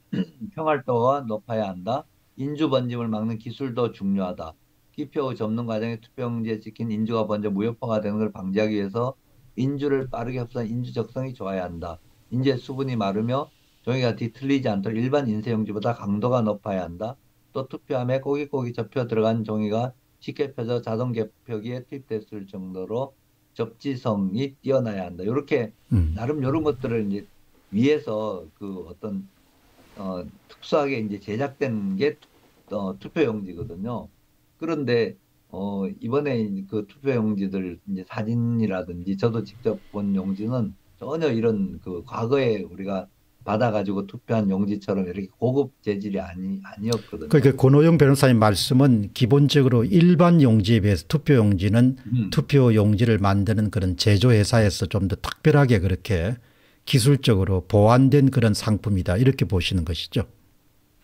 평활도가 높아야 한다. 인주 번짐을 막는 기술도 중요하다. 기표 접는 과정에 투표용지에 찍힌 인주가 번져 무효화가 되는 걸 방지하기 위해서 인주를 빠르게 흡수한 인주 적성이 좋아야 한다. 인주의 수분이 마르며 종이가 뒤틀리지 않도록 일반 인쇄용지보다 강도가 높아야 한다. 또 투표함에 꼬깃꼬깃 접혀 들어간 종이가 쉽게 펴져 자동 개표기에 투입됐을 정도로 접지성이 뛰어나야 한다. 이렇게 음. 나름 이런 것들을 이제 위에서 그 어떤 어, 특수하게 이제 제작된 게 투, 어, 투표용지거든요. 그런데 어, 이번에 그 투표용지들 이제 사진이라든지 저도 직접 본 용지는 전혀 이런 그 과거에 우리가 받아가지고 투표한 용지처럼 이렇게 고급 재질이 아니 아니었거든요. 그러니까 권오영 변호사님 말씀은 기본적으로 일반 용지에 비해서 투표용지는 음. 투표용지를 만드는 그런 제조회사에서 좀 더 특별하게 그렇게 기술적으로 보완된 그런 상품이다 이렇게 보시는 것이죠.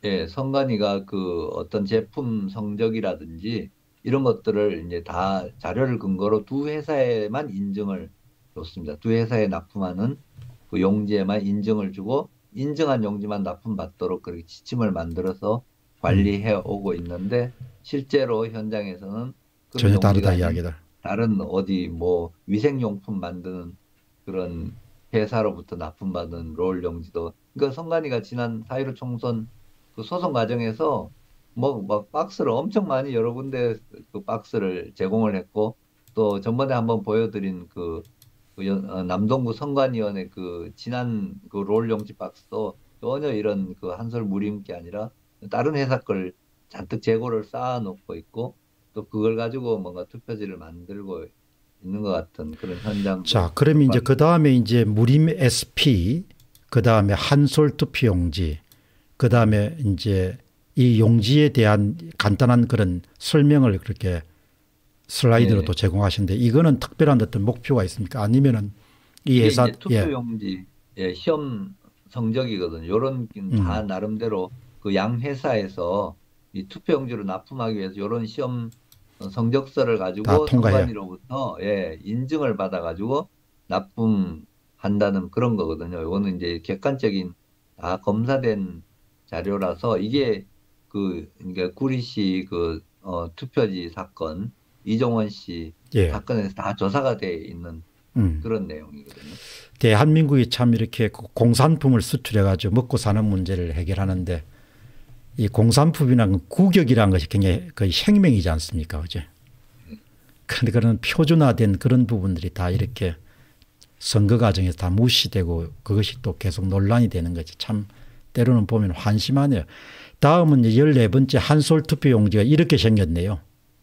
예, 선관위가 그 어떤 제품 성적이라든지 이런 것들을 이제 다 자료를 근거로 두 회사에만 인증을 줬습니다. 두 회사에 납품하는 그 용지에만 인증을 주고 인증한 용지만 납품받도록 그렇게 지침을 만들어서 음. 관리해 오고 있는데 실제로 현장에서는 그런 전혀 용지가 다르다 아닌 이야기들. 다른 어디 뭐 위생용품 만드는 그런 회사로부터 납품받은 롤 용지도 그러니까 선관위가 지난 사 일오 총선 그 소송 과정에서 뭐 막 박스를 엄청 많이 여러 군데 그 박스를 제공을 했고 또 전번에 한번 보여드린 그, 그 연- 어, 남동구 선관위원회 그 지난 그 롤 용지 박스도 전혀 이런 그 한솔 무림 게 아니라 다른 회사 걸 잔뜩 재고를 쌓아놓고 있고 또 그걸 가지고 뭔가 투표지를 만들고 있는 것 같은 그런 현장도 자, 그러면 이제 그 발견. 다음에 이제 무림 에스피, 그 다음에 한솔 투표용지, 그 다음에 이제 이 용지에 대한 간단한 그런 설명을 그렇게 슬라이드로 예. 또 제공하시는데 이거는 특별한 어떤 목표가 있습니까? 아니면은 이 이게 회사, 이제 예, 투표용지 예, 시험 성적이거든요. 요런 다 음, 나름대로 그 양 회사에서 이 투표용지로 납품하기 위해서 요런 시험 어, 성적서를 다 가지고 통과해. 선관위로부터 예, 인증을 받아가지고 납품한다는 그런 거거든요. 요거는 이제 객관적인 다 검사된 자료라서 이게 그 그러니까 구리 씨그 어, 투표지 사건 이종원 씨 예, 사건에서 다 조사가 돼 있는 음. 그런 내용이거든요. 대한민국이 참 이렇게 공산품을 수출해 가지고 먹고 사는 문제를 해결하는데 이 공산품이란 국역이라는 것이 굉장히 거의 생명이지 않습니까? 그죠? 그런데 그런 표준화된 그런 부분들이 다 이렇게 선거 과정에서 다 무시되고 그것이 또 계속 논란이 되는 거지. 참 때로는 보면 환심하네요. 다음은 열네 번째 한솔 투표용지가 이렇게 생겼네요.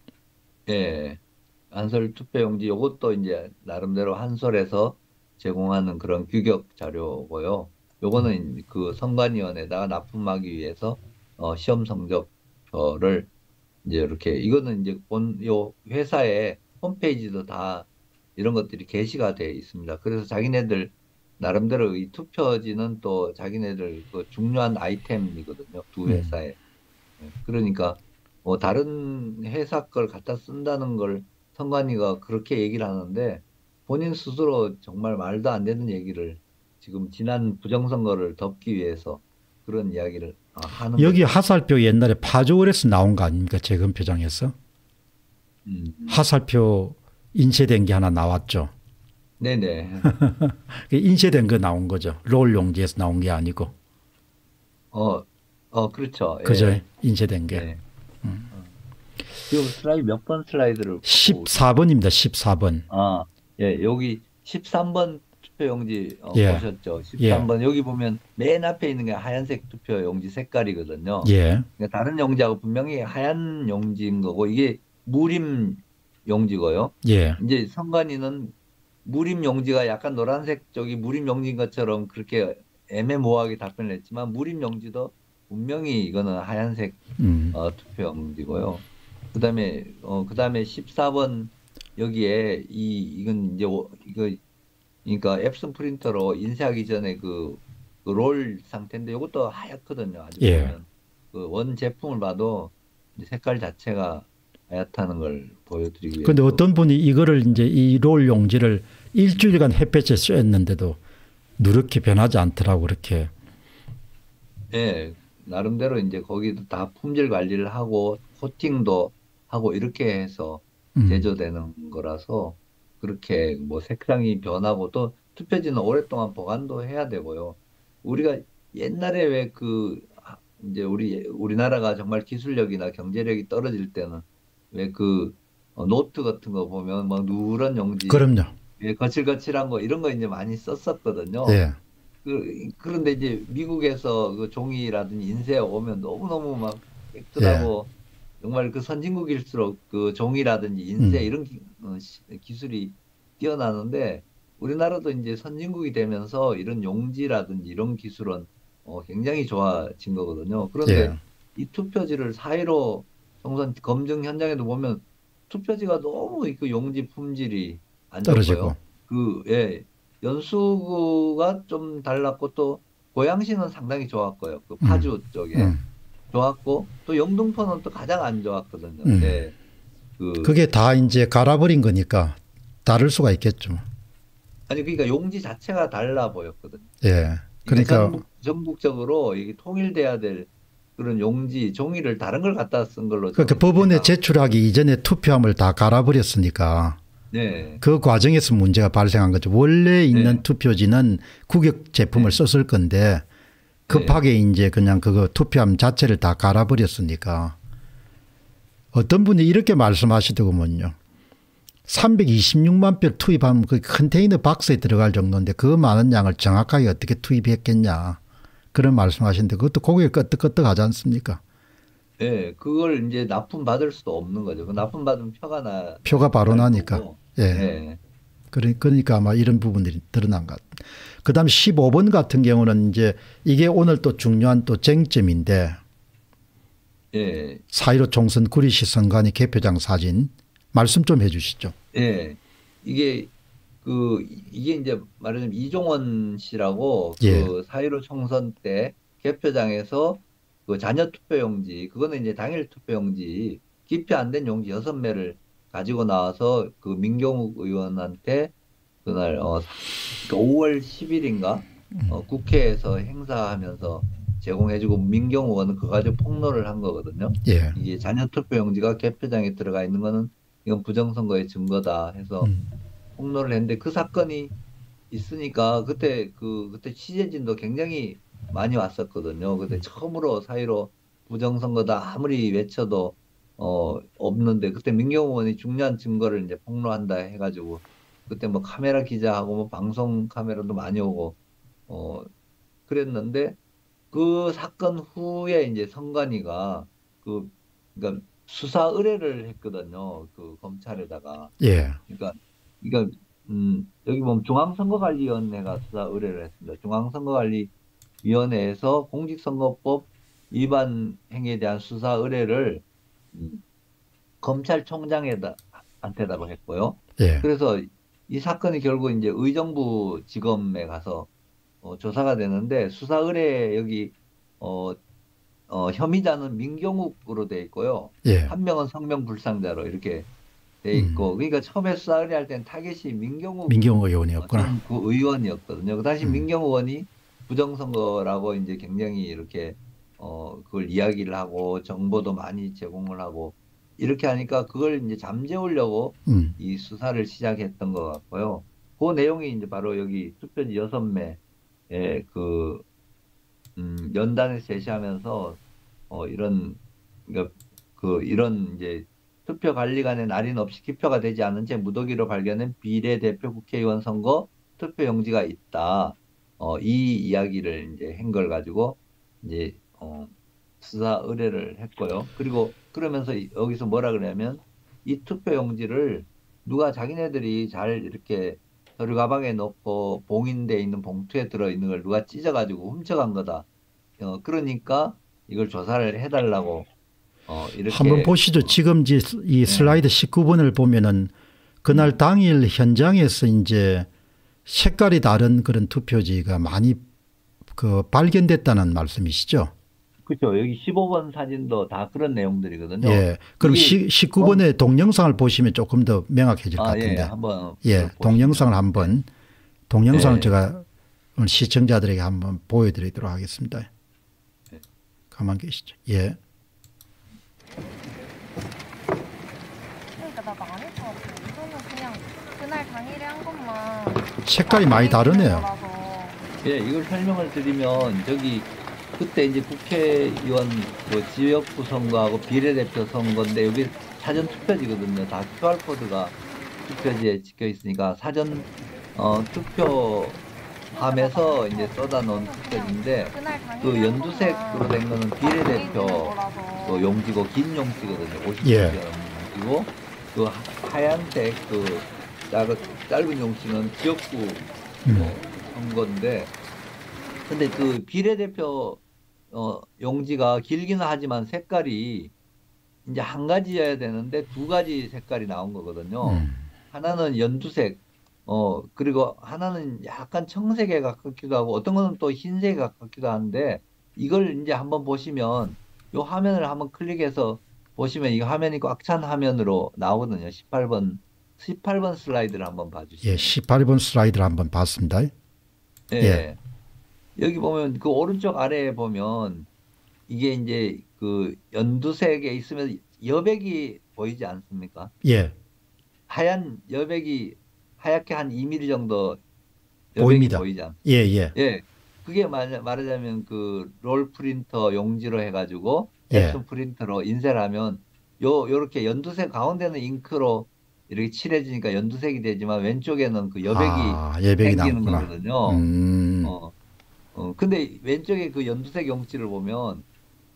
예. 한솔 투표용지 요것도 이제 나름대로 한솔에서 제공하는 그런 규격 자료고요. 요거는 그 선관위원회에다가 납품하기 위해서 어, 시험 성적표를 이제 이렇게 이거는 이제 본 요 회사의 홈페이지도 다 이런 것들이 게시가 돼 있습니다. 그래서 자기네들 나름대로 이 투표지는 또 자기네들 그 중요한 아이템이거든요. 두 음. 회사에. 예, 그러니까 뭐 다른 회사 걸 갖다 쓴다는 걸 선관위가 그렇게 얘기를 하는데 본인 스스로 정말 말도 안 되는 얘기를 지금 지난 부정선거를 덮기 위해서 그런 이야기를 아, 하는 여기 거죠. 하살표 옛날에 파주을에서 나온 거 아닙니까? 재검표장에서. 음, 음. 하살표 인쇄된 게 하나 나왔죠. 네네. 인쇄된 거 나온 거죠. 롤 용지에서 나온 게 아니고. 어, 어, 그렇죠. 그죠? 예, 인쇄된 게. 예. 어. 지금 슬라이드 몇 번 슬라이드를 보고 계세요? 십사 번입니다. 십사 번. 아, 예, 여기 십삼 번 투표용지 어, 예. 보셨죠? 예. 십삼 번 여기 보면 맨 앞에 있는 게 하얀색 투표용지 색깔이거든요. 예. 그러니까 다른 용지하고 분명히 하얀 용지인 거고 이게 무림 용지고요. 예. 이제 선관위는 무림 용지가 약간 노란색 쪽이 무림 용지인 것처럼 그렇게 애매모호하게 답변을 했지만 무림 용지도 분명히 이거는 하얀색 음. 어, 투표용지고요. 그다음에 어 그다음에 십사 번 여기에 이 이건 이제 오- 이거 그러니까 앱슨 프린터로 인쇄하기 전에 그, 그 롤 상태인데 이것도 하얗거든요. 아주 예. 보면 그 원 제품을 봐도 이제 색깔 자체가 하얗다는 걸 보여드리기 위해서 근데 또 어떤 분이 이거를 이제 이 롤 용지를 일주일간 햇볕에 쬐었는데도 누렇게 변하지 않더라고 그렇게. 예, 나름대로 이제 거기도 다 품질 관리를 하고 코팅도 하고 이렇게 해서 음. 제조되는 거라서 그렇게 뭐 색상이 변하고 또 투표지는 오랫동안 보관도 해야 되고요. 우리가 옛날에 왜 그 이제 우리 우리나라가 정말 기술력이나 경제력이 떨어질 때는 왜 그 노트 같은 거 보면 막 누런 용지 그럼요. 예, 거칠거칠한 거 이런 거 이제 많이 썼었거든요. 예. 그, 그런데 이제 미국에서 그 종이라든지 인쇄 오면 너무너무 막 예. 깨끗하고 정말 그 선진국일수록 그 종이라든지 인쇄 음. 이런 기, 어, 시- 기술이 뛰어나는데 우리나라도 이제 선진국이 되면서 이런 용지라든지 이런 기술은 어, 굉장히 좋아진 거거든요. 그런데 예. 이 투표지를 사 일오 총선 검증 현장에도 보면 투표지가 너무 그 용지 품질이 안 떨어지고. 좋고요. 그, 예, 연수구가 좀 달랐고 또 고양시는 상당히 좋았고요. 그 음. 파주 쪽에. 음. 좋았고 또 영등포는 또 가장 안 좋았거든요. 음. 네. 그 그게 다 이제 갈아버린 거니까 다를 수가 있겠죠. 아니 그러니까 용지 자체가 달라 보였거든요. 예. 그러니까 그러니까 전국, 전국적으로 이게 통일돼야 될 그런 용지 종이를 다른 걸 갖다 쓴 걸로 그러니까 저는 법원에 생각- 제출하기 이전에 투표함을 다 갈아버렸으니까 네. 그 과정에서 문제가 발생한 거죠. 원래 있는 네. 투표지는 국역 제품을 네. 썼을 건데 급하게 이제 그냥 그거 투표함 자체를 다 갈아버렸으니까 어떤 분이 이렇게 말씀하시더군요. 삼백이십육만 표 투입하면 그 컨테이너 박스에 들어갈 정도인데 그 많은 양을 정확하게 어떻게 투입했겠냐. 그런 말씀하시는데 그것도 고개가 끄떡끄떡 하지 않습니까? 네, 그걸 이제 납품 받을 수도 없는 거죠. 그 납품 받으면 표가 나. 표가 바로 날 나니까. 거고. 예. 네. 그러- 그러니까 아마 이런 부분들이 드러난 것 같아요. 그 다음 십오 번 같은 경우는 이제 이게 오늘 또 중요한 또 쟁점인데 예, 사일오 총선 구리시 선관위 개표장 사진 말씀 좀 해 주시죠. 예. 이게 그 이게 이제 말하자면 이종원 씨라고 예. 그 사일오 총선 때 개표장에서 그 자녀 투표용지 그거는 이제 당일 투표용지 기표 안 된 용지 여섯 매를 가지고 나와서 그 민경욱 의원한테 그날 어 그 오월 십일인가 어, 국회에서 행사하면서 제공해주고 민경욱 의원은 그거 가지고 폭로를 한 거거든요. 예. 이게 자녀 투표용지가 개표장에 들어가 있는 거는 이건 부정선거의 증거다 해서 음. 폭로를 했는데 그 사건이 있으니까 그때 그 그때 취재진도 굉장히 많이 왔었거든요. 그때 처음으로 사이로 부정선거다 아무리 외쳐도 어 없는데 그때 민경호 의원이 중요한 증거를 이제 폭로한다 해가지고 그때 뭐 카메라 기자하고 뭐 방송 카메라도 많이 오고 어 그랬는데 그 사건 후에 이제 선관위가 그 그러니까 수사 의뢰를 했거든요. 그 검찰에다가. 예. 그러니까 그러니까 음 여기 보면 중앙선거관리위원회가 수사 의뢰를 했습니다. 중앙선거관리위원회에서 공직선거법 위반 행위에 대한 수사 의뢰를 음, 검찰총장에다 한테다가 했고요. 예. 그래서 이 사건이 결국 이제 의정부 지검에 가서 어, 조사가 되는데 수사 의뢰 여기 어, 어, 혐의자는 민경욱으로 돼 있고요. 예. 한 명은 성명불상자로 이렇게 돼 있고, 그러니까 처음에 수사 의뢰할 때는 타겟이 민경욱 민경호 의원이었구나. 전 그 의원이었거든요. 그 당시 음. 민경욱 의원이 부정선거라고 이제 굉장히 이렇게 어 그걸 이야기를 하고 정보도 많이 제공을 하고 이렇게 하니까 그걸 이제 잠재우려고 음. 이 수사를 시작했던 것 같고요. 그 내용이 이제 바로 여기 투표지 여섯 매의 그 음, 연단을 제시하면서 어 이런 그러니까 그 이런 이제 투표 관리관의 날인 없이 기표가 되지 않은 채 무더기로 발견된 비례대표 국회의원 선거 투표용지가 있다. 어, 이 이야기를 이제 한 걸 가지고 이제 어, 수사 의뢰를 했고요. 그리고 그러면서 이- 여기서 뭐라 그러냐면 이 투표용지를 누가 자기네들이 잘 이렇게 서류 가방에 넣고 봉인돼 있는 봉투에 들어 있는 걸 누가 찢어가지고 훔쳐간 거다. 어, 그러니까 이걸 조사를 해달라고 어, 이렇게 한번 보시죠. 지금 이제 이 슬라이드 십구 번을 보면은 그날 당일 현장에서 이제 색깔이 다른 그런 투표지가 많이 그 발견됐다는 말씀이시죠? 그렇죠. 여기 십오 번 사진도 다 그런 내용들이거든요. 예. 그럼 이게- 십구 번의 동영상을 보시면 조금 더 명확해질 것 아, 예, 같은데. 한번 예. 보시죠. 동영상을 한번 동영상을 예. 제가 오늘 시청자들에게 한번 보여드리도록 하겠습니다. 예. 가만 계시죠. 예. 그러니까 나도 안 할 것 같아. 이거는 그냥 그날 당일에 한 것만. 색깔이 많이 다르네요. 거라서. 예, 이걸 설명을 드리면 저기 그때 이제 국회의원 그 지역구 선거하고 비례대표 선거인데 여기 사전 투표지거든요. 다 큐알 코드가 투표지에 찍혀 있으니까 사전 어, 투표함에서 이제 쏟아놓은 투표지인데 그날 당일에 그 한 연두색으로 것만 된 거는 정해지는 비례대표 거라서. 그 용지고 긴 용지거든요. 오십 예. 센티미터 용지고 그 하- 하얀색 그 짧은, 짧은 용지는 지역구 음. 뭐 선거인데 근데 그 비례대표 어 용지가 길기는 하지만 색깔이 이제 한 가지여야 되는데 두 가지 색깔이 나온 거거든요. 음. 하나는 연두색 어 그리고 하나는 약간 청색에 가깝기도 하고 어떤 거는 또 흰색에 가깝기도 한데 이걸 이제 한번 보시면 요 화면을 한번 클릭해서 보시면 이 화면이 꽉 찬 화면으로 나오거든요. 십팔 번, 십팔 번 슬라이드를 한번 봐주시면. 예, 십팔 번 슬라이드를 한번 봤습니다. 예. 예. 여기 보면 그 오른쪽 아래에 보면 이게 이제 그 연두색에 있으면 여백이 보이지 않습니까? 예, 하얀 여백이 하얗게 한 이 밀리미터 정도 여백이 보입니다. 보이지 않습니까? 예, 예, 예. 그게 말, 말하자면 그 롤 프린터 용지로 해가지고 예. 앱슨 프린터로 인쇄를 하면 요, 요렇게 연두색 가운데는 잉크로 이렇게 칠해지니까 연두색이 되지만 왼쪽에는 그 여백이 아, 여백이 생기는 나왔구나. 거거든요. 음, 어, 어, 근데 왼쪽에 그 연두색 용지를 보면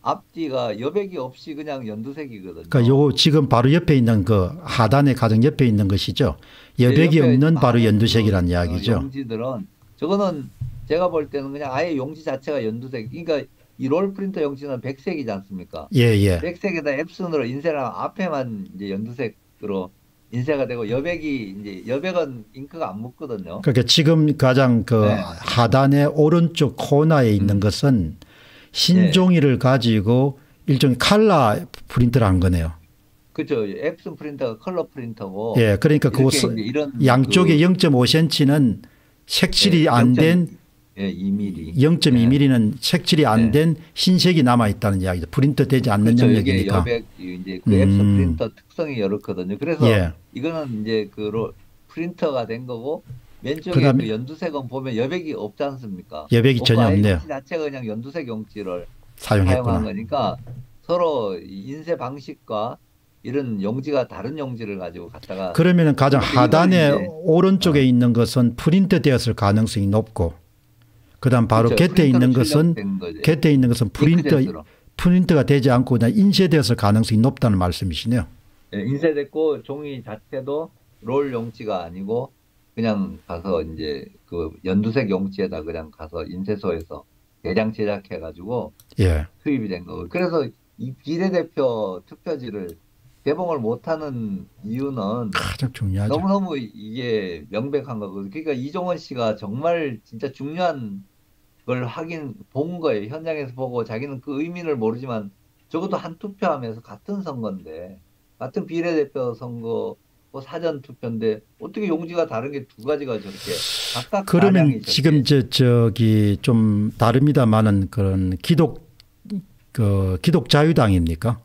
앞뒤가 여백이 없이 그냥 연두색이거든요. 그러니까 요 지금 바로 옆에 있는 그 하단의 가장 옆에 있는 것이죠. 예, 여백이 옆에 없는 바로 많은 연두색이란 그, 어, 이야기죠. 용지들은 저거는 제가 볼 때는 그냥 아예 용지 자체가 연두색. 그러니까 이 롤 프린터 용지는 백색이지 않습니까? 예, 예. 백색에다 앱슨으로 인쇄를 하면 앞에만 이제 연두색으로 인쇄가 되고 여백이 이제 여백은 잉크가 안 묻거든요. 그러니까 지금 가장 그 네. 하단의 오른쪽 코너에 있는 음. 것은 흰 네. 종이를 가지고 일종의 칼라 프린트를 한 거네요. 그렇죠. 앱슨 프린터가 컬러 프린터고. 예, 그러니까 그 이렇게 이제 이런 양쪽에 그, 영 점 오 센티미터는 색칠이 네, 안 된 예, 이 밀리미터. 영 점 이 네. 밀리미터는 색칠이 안 된 흰색이 남아 있다는 이야기죠. 프린터 되지 않는 그렇죠. 이게 영역이니까. 여백 이제 그 음. 앱슨 프린터 특성이 이렇거든요. 그래서 예. 이거는 이제 그 로- 프린터가 된 거고 왼쪽에 그다음에- 그 연두색은 보면 여백이 없지 않습니까? 여백이 전혀 아예 없네요. 용지 자체가 그냥 연두색 용지를 사용한 사용했구나. 거니까 서로 이 인쇄 방식과 이런 용지가 다른 용지를 가지고 갖다가 그러면 가장 근데 이걸 하단에 이제- 오른쪽에 어. 있는 것은 프린트 되었을 가능성이 높고 그다음 바로 그렇죠. 곁에 있는 프린터로 것은 출력된 거죠. 곁에 있는 것은 프린터 잉크젯으로. 프린터가 되지 않고 그냥 인쇄되었을 가능성이 높다는 말씀이시네요. 예, 인쇄됐고 종이 자체도 롤 용지가 아니고 그냥 가서 이제 그 연두색 용지에다 그냥 가서 인쇄소에서 대량 제작해가지고 예. 수입이 된 거고. 그래서 이 비례대표 투표지를 개봉을 못하는 이유는 가장 중요하죠. 너무너무 이게 명백한 거거든요. 그러니까 이종원 씨가 정말 진짜 중요한 걸 확인 본 거예요. 현장에서 보고 자기는 그 의미를 모르지만 적어도 한 투표하면서 같은 선거인데 같은 비례대표 선거 뭐 사전 투표인데 어떻게 용지가 다른 게 두 가지가 저렇게 각각 그러면 나량이 저렇게 지금 저 저기 좀 다릅니다만은 그런 기독 그 기독 자유당입니까?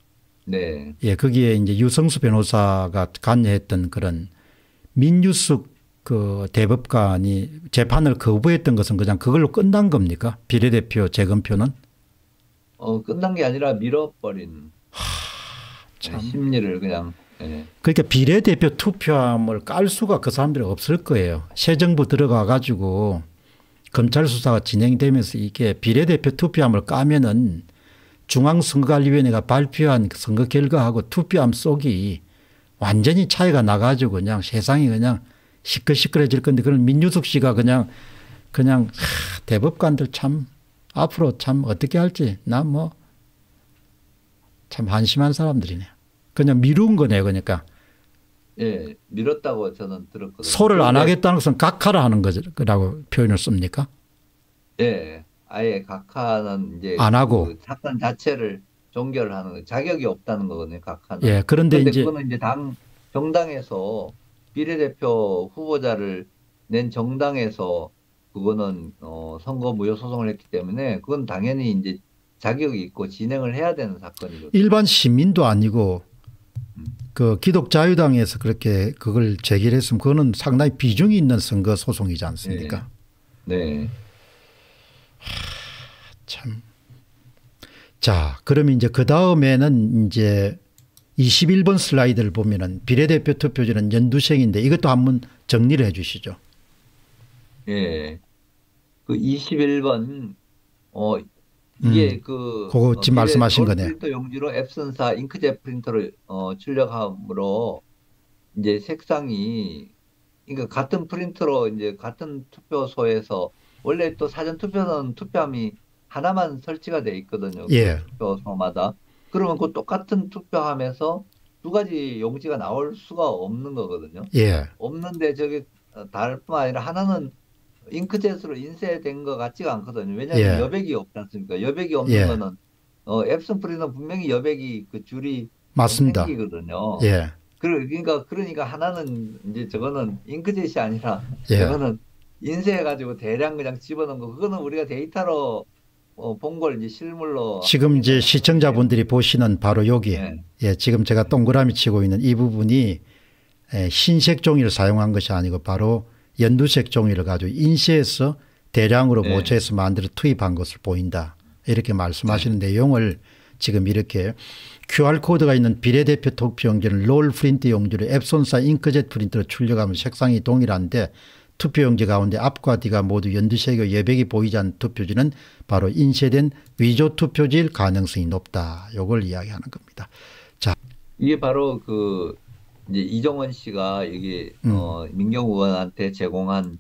네. 예, 거기에 이제 유성수 변호사가 관여했던 그런 민유숙 그 대법관이 재판을 거부했던 것은 그냥 그걸로 끝난 겁니까? 비례대표 재검표는? 어 끝난 게 아니라 밀어버린 참. 심리를 그냥 예. 그러니까 비례대표 투표함을 깔 수가 그 사람들이 없을 거예요. 새 정부 들어가 가지고 검찰 수사가 진행되면서 이게 비례대표 투표함을 까면은 중앙선거관리위원회가 발표한 그 선거 결과하고 투표함 속이 완전히 차이가 나가지고 그냥 세상이 그냥 시끌시끌해질 건데 그런 민유숙 씨가 그냥 그냥 하, 대법관들 참 앞으로 참 어떻게 할지 나 뭐 참 한심한 사람들이네요. 그냥 미룬 거네요. 그러니까 예, 밀었다고 저는 들었거든요. 소를 안 그런데 하겠다는 것은 각하를 하는 거라고 표현을 씁니까? 예, 아예 각하는 이제 안 하고. 그 사건 자체를 종결하는 거, 자격이 없다는 거거든요. 각하는. 예, 그런데 그런데 이제 그거는 이제 당 정당에서 비례대표 후보자를 낸 정당에서 그거는 어, 선거 무효 소송을 했기 때문에 그건 당연히 이제 자격이 있고 진행을 해야 되는 사건이거든요. 일반 시민도 아니고 그 기독자유당에서 그렇게 그걸 제기를 했으면 그거는 상당히 비중이 있는 선거 소송이지 않습니까? 네. 참. 자, 그러면 이제 그 다음에는 이제 이십일 번 슬라이드를 보면은 비례대표 투표지는 연두색인데 이것도 한번 정리를 해 주시죠. 예. 그 이십일 번 어 이게 음, 그 그거 어, 지금 미래 말씀하신 롤 거네. 프린터 용지로 앱슨사 잉크젯 프린터를 어, 출력함으로 이제 색상이 그러니까 같은 프린터로 이제 같은 투표소에서 원래 또 사전 투표는 투표함이 하나만 설치가 돼 있거든요. 예. 그 투표소마다. 그러면 그 똑같은 투표함에서 두 가지 용지가 나올 수가 없는 거거든요. 예. 없는데 저게 어, 다를 뿐만 아니라 하나는 잉크젯으로 인쇄된 것 같지가 않거든요. 왜냐하면 예. 여백이 없지 않습니까? 여백이 없는 예. 거는 어, 앱슨 프리는 분명히 여백이 그 줄이 좀 맞습니다. 생기거든요. 예, 그러- 그러니까 그러니까 하나는 이제 저거는 잉크젯이 아니라 예. 저거는 인쇄해가지고 대량 그냥 집어넣은 거. 그거는 우리가 데이터로 어, 본 걸 이제 실물로 지금 이제 확인을 하는데요. 시청자분들이 보시는 바로 여기, 예, 예, 지금 제가 동그라미 치고 있는 이 부분이 예, 흰색 종이를 사용한 것이 아니고 바로 연두색 종이를 가지고 인쇄해서 대량으로 예, 모처에서 만들어 투입한 것을 보인다. 이렇게 예, 말씀하시는 내용을 지금 이렇게 큐알코드가 있는 비례대표 투표용지는 롤 프린트 용지를 앱손사 잉크젯 프린터로 출력하면 색상이 동일한데 투표용지 가운데 앞과 뒤가 모두 연두색의 여백이 보이지 않는 투표지는 바로 인쇄된 위조 투표지일 가능성이 높다. 이걸 이야기하는 겁니다. 자, 이게 바로 그 이제 이정원 씨가 여기 음, 어, 민경 의원한테 제공한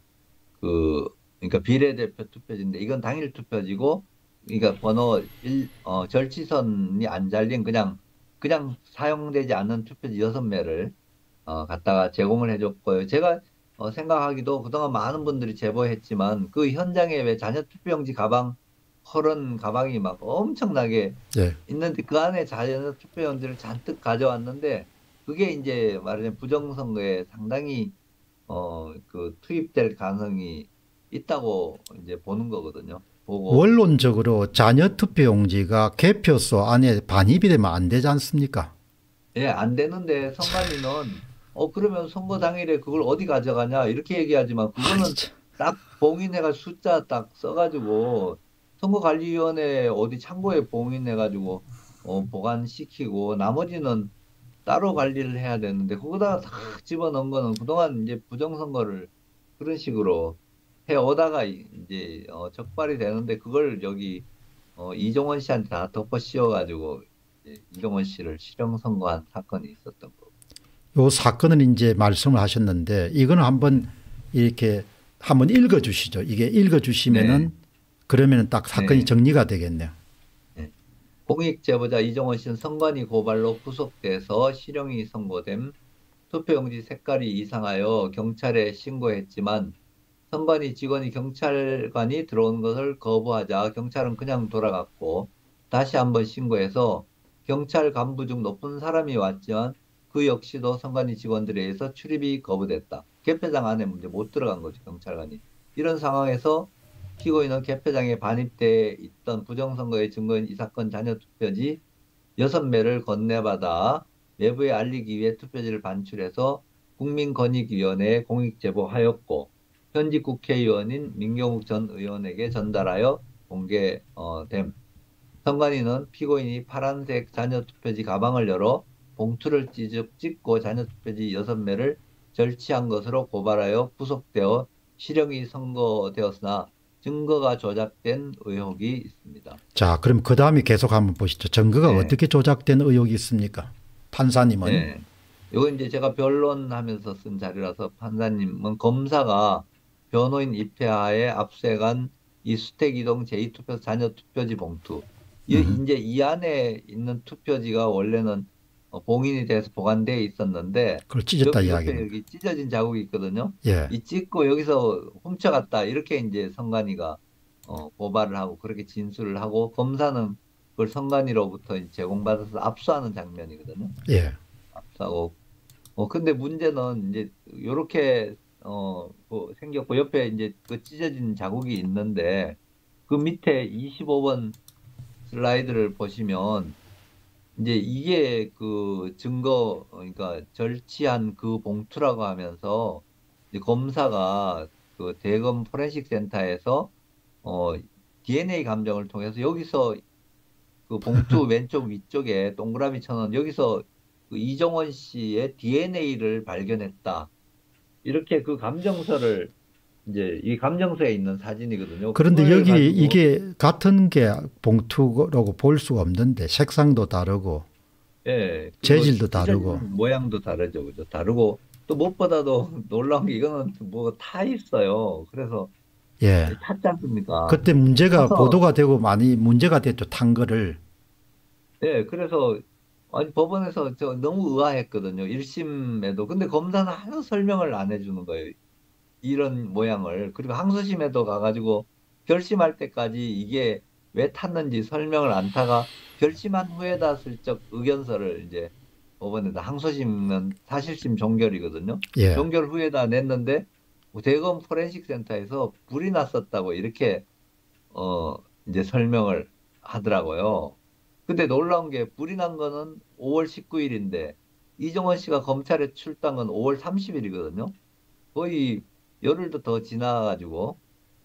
그 그러니까 비례대표 투표지인데 이건 당일 투표지고 그러니까 번호 일, 어, 절취선이 안 잘린 그냥 그냥 사용되지 않는 투표지 여섯 매를 어, 갖다가 제공을 해줬고요. 제가 어, 생각하기도 그동안 많은 분들이 제보했지만 그 현장에 왜 자녀 투표용지 가방 허런 가방이 막 엄청나게 예. 있는데 그 안에 자녀 투표용지를 잔뜩 가져왔는데 그게 이제 말하자면 부정선거에 상당히 어, 그 투입될 가능성이 있다고 이제 보는 거거든요. 보고, 원론적으로 자녀 투표용지가 개표소 안에 반입이 되면 안 되지 않습니까? 예, 안 되는데 선관위는, 어, 그러면 선거 당일에 그걸 어디 가져가냐, 이렇게 얘기하지만 아, 그거는 진짜. 딱 봉인해가 숫자 딱 써가지고 선거관리위원회 어디 창고에 봉인해가지고, 어, 보관시키고 나머지는 따로 관리를 해야 되는데 거기다가 다 집어넣은 거는 그동안 이제 부정선거를 그런 식으로 해오다가 이제 어, 적발이 되는데 그걸 여기 어, 이종원 씨한테 다 덮어 씌워가지고 이제 이종원 씨를 실형 선고한 사건이 있었던 거. 요 사건은 이제 말씀을 하셨는데 이거는 한번 이렇게 한번 읽어 주시죠. 이게 읽어 네, 주시면은 그러면은 딱 사건이 네. 정리가 되겠네요. 네. 공익 제보자 이종원 씨는 선관위 고발로 구속돼서 실형이 선고됨. 투표용지 색깔이 이상하여 경찰에 신고했지만 선관위 직원이 경찰관이 들어온 것을 거부하자 경찰은 그냥 돌아갔고 다시 한번 신고해서 경찰 간부 중 높은 사람이 왔지만 그 역시도 선관위 직원들에 의해서 출입이 거부됐다. 개표장 안에 문제 못 들어간 거죠, 경찰관이. 이런 상황에서 피고인은 개표장에 반입돼 있던 부정선거의 증거인 이 사건 자녀 투표지 여섯 매를 건네받아 외부에 알리기 위해 투표지를 반출해서 국민권익위원회에 공익제보하였고 현직 국회의원인 민경욱 전 의원에게 전달하여 공개됨. 선관위는 피고인이 파란색 자녀투표지 가방을 열어 봉투를 찢- 찢고 자녀투표지 여섯 매를 절취한 것으로 고발하여 구속되어 실형이 선고되었으나 증거가 조작된 의혹이 있습니다. 자, 그럼 그 다음에 계속 한번 보시죠. 증거가 네, 어떻게 조작된 의혹이 있습니까? 판사님은. 네. 이거 이제 제가 변론하면서 쓴 자료라서 판사님은 검사가 변호인 입회하에 압수해간 이 수택이동 제이 투표 자녀 투표지 봉투. 이 음, 이제 이 안에 있는 투표지가 원래는 어, 봉인이 돼서 보관되어 있었는데 그걸 찢었다 옆, 옆에 이야기입니다. 여기 찢어진 자국이 있거든요. 예, 이 찢고 여기서 훔쳐갔다 이렇게 이제 선관위가 어, 고발을 하고 그렇게 진술을 하고 검사는 그걸 선관위로부터 제공받아서 압수하는 장면이거든요. 예. 싸고. 어, 근데 문제는 이제 요렇게, 어, 뭐 생겼고, 옆에 이제 그 찢어진 자국이 있는데, 그 밑에 이십오 번 슬라이드를 보시면, 이제 이게 그 증거, 어, 그러니까 절취한 그 봉투라고 하면서, 이제 검사가 그 대검 포렌식 센터에서, 어, 디엔에이 감정을 통해서 여기서 그 봉투 왼쪽 위쪽에 동그라미 쳐놓은 여기서 그 이정원 씨의 디엔에이를 발견했다. 이렇게 그 감정서를 이제 이 감정서에 있는 사진이거든요. 그런데 그걸 여기 가지고 이게 같은 게 봉투라고 볼 수가 없는데 색상도 다르고 예, 그리고 재질도 찢어진 다르고. 모양도 다르죠. 그죠? 다르고 또 무엇보다도 놀라운 게 이거는 뭐 타 있어요. 그래서 예. 탔지 않습니까? 그때 문제가 타서 보도가 되고 많이 문제가 됐죠. 탄 거를. 예, 그래서 아니 법원에서 저 너무 의아했거든요. 일 심에도. 근데 검사는 하나 설명을 안 해주는 거예요. 이런 모양을. 그리고 항소심에도 가가지고 결심할 때까지 이게 왜 탔는지 설명을 안 타가 결심한 후에다 슬쩍 의견서를 이제 법원에다 항소심은 사실심 종결이거든요. 예. 종결 후에다 냈는데 대검 포렌식 센터에서 불이 났었다고 이렇게 어 이제 설명을 하더라고요. 근데 놀라운 게 불이 난 거는 오월 십구일인데 이정원 씨가 검찰에 출두한 건 오월 삼십일이거든요. 거의 열흘도 더 지나가지고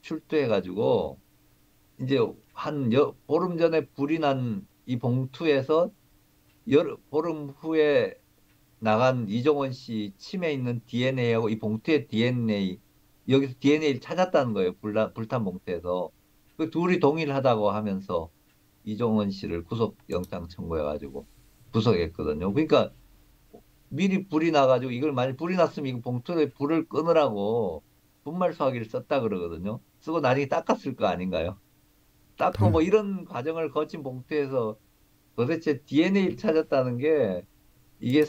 출두해가지고 이제 한 여, 보름 전에 불이 난 이 봉투에서 열, 보름 후에 나간 이종원 씨 침에 있는 디엔에이하고 이 봉투의 디엔에이 여기서 디엔에이를 찾았다는 거예요. 불난, 불탄 봉투에서. 그 둘이 동일하다고 하면서 이종원 씨를 구속영장 청구해가지고 구속했거든요. 그러니까 미리 불이 나가지고 이걸 만약 불이 났으면 이거 봉투에 불을 끄느라고 분말수화기를 썼다 그러거든요. 쓰고 나중에 닦았을 거 아닌가요? 닦고 뭐 이런 과정을 거친 봉투에서 도대체 디엔에이를 찾았다는 게 이게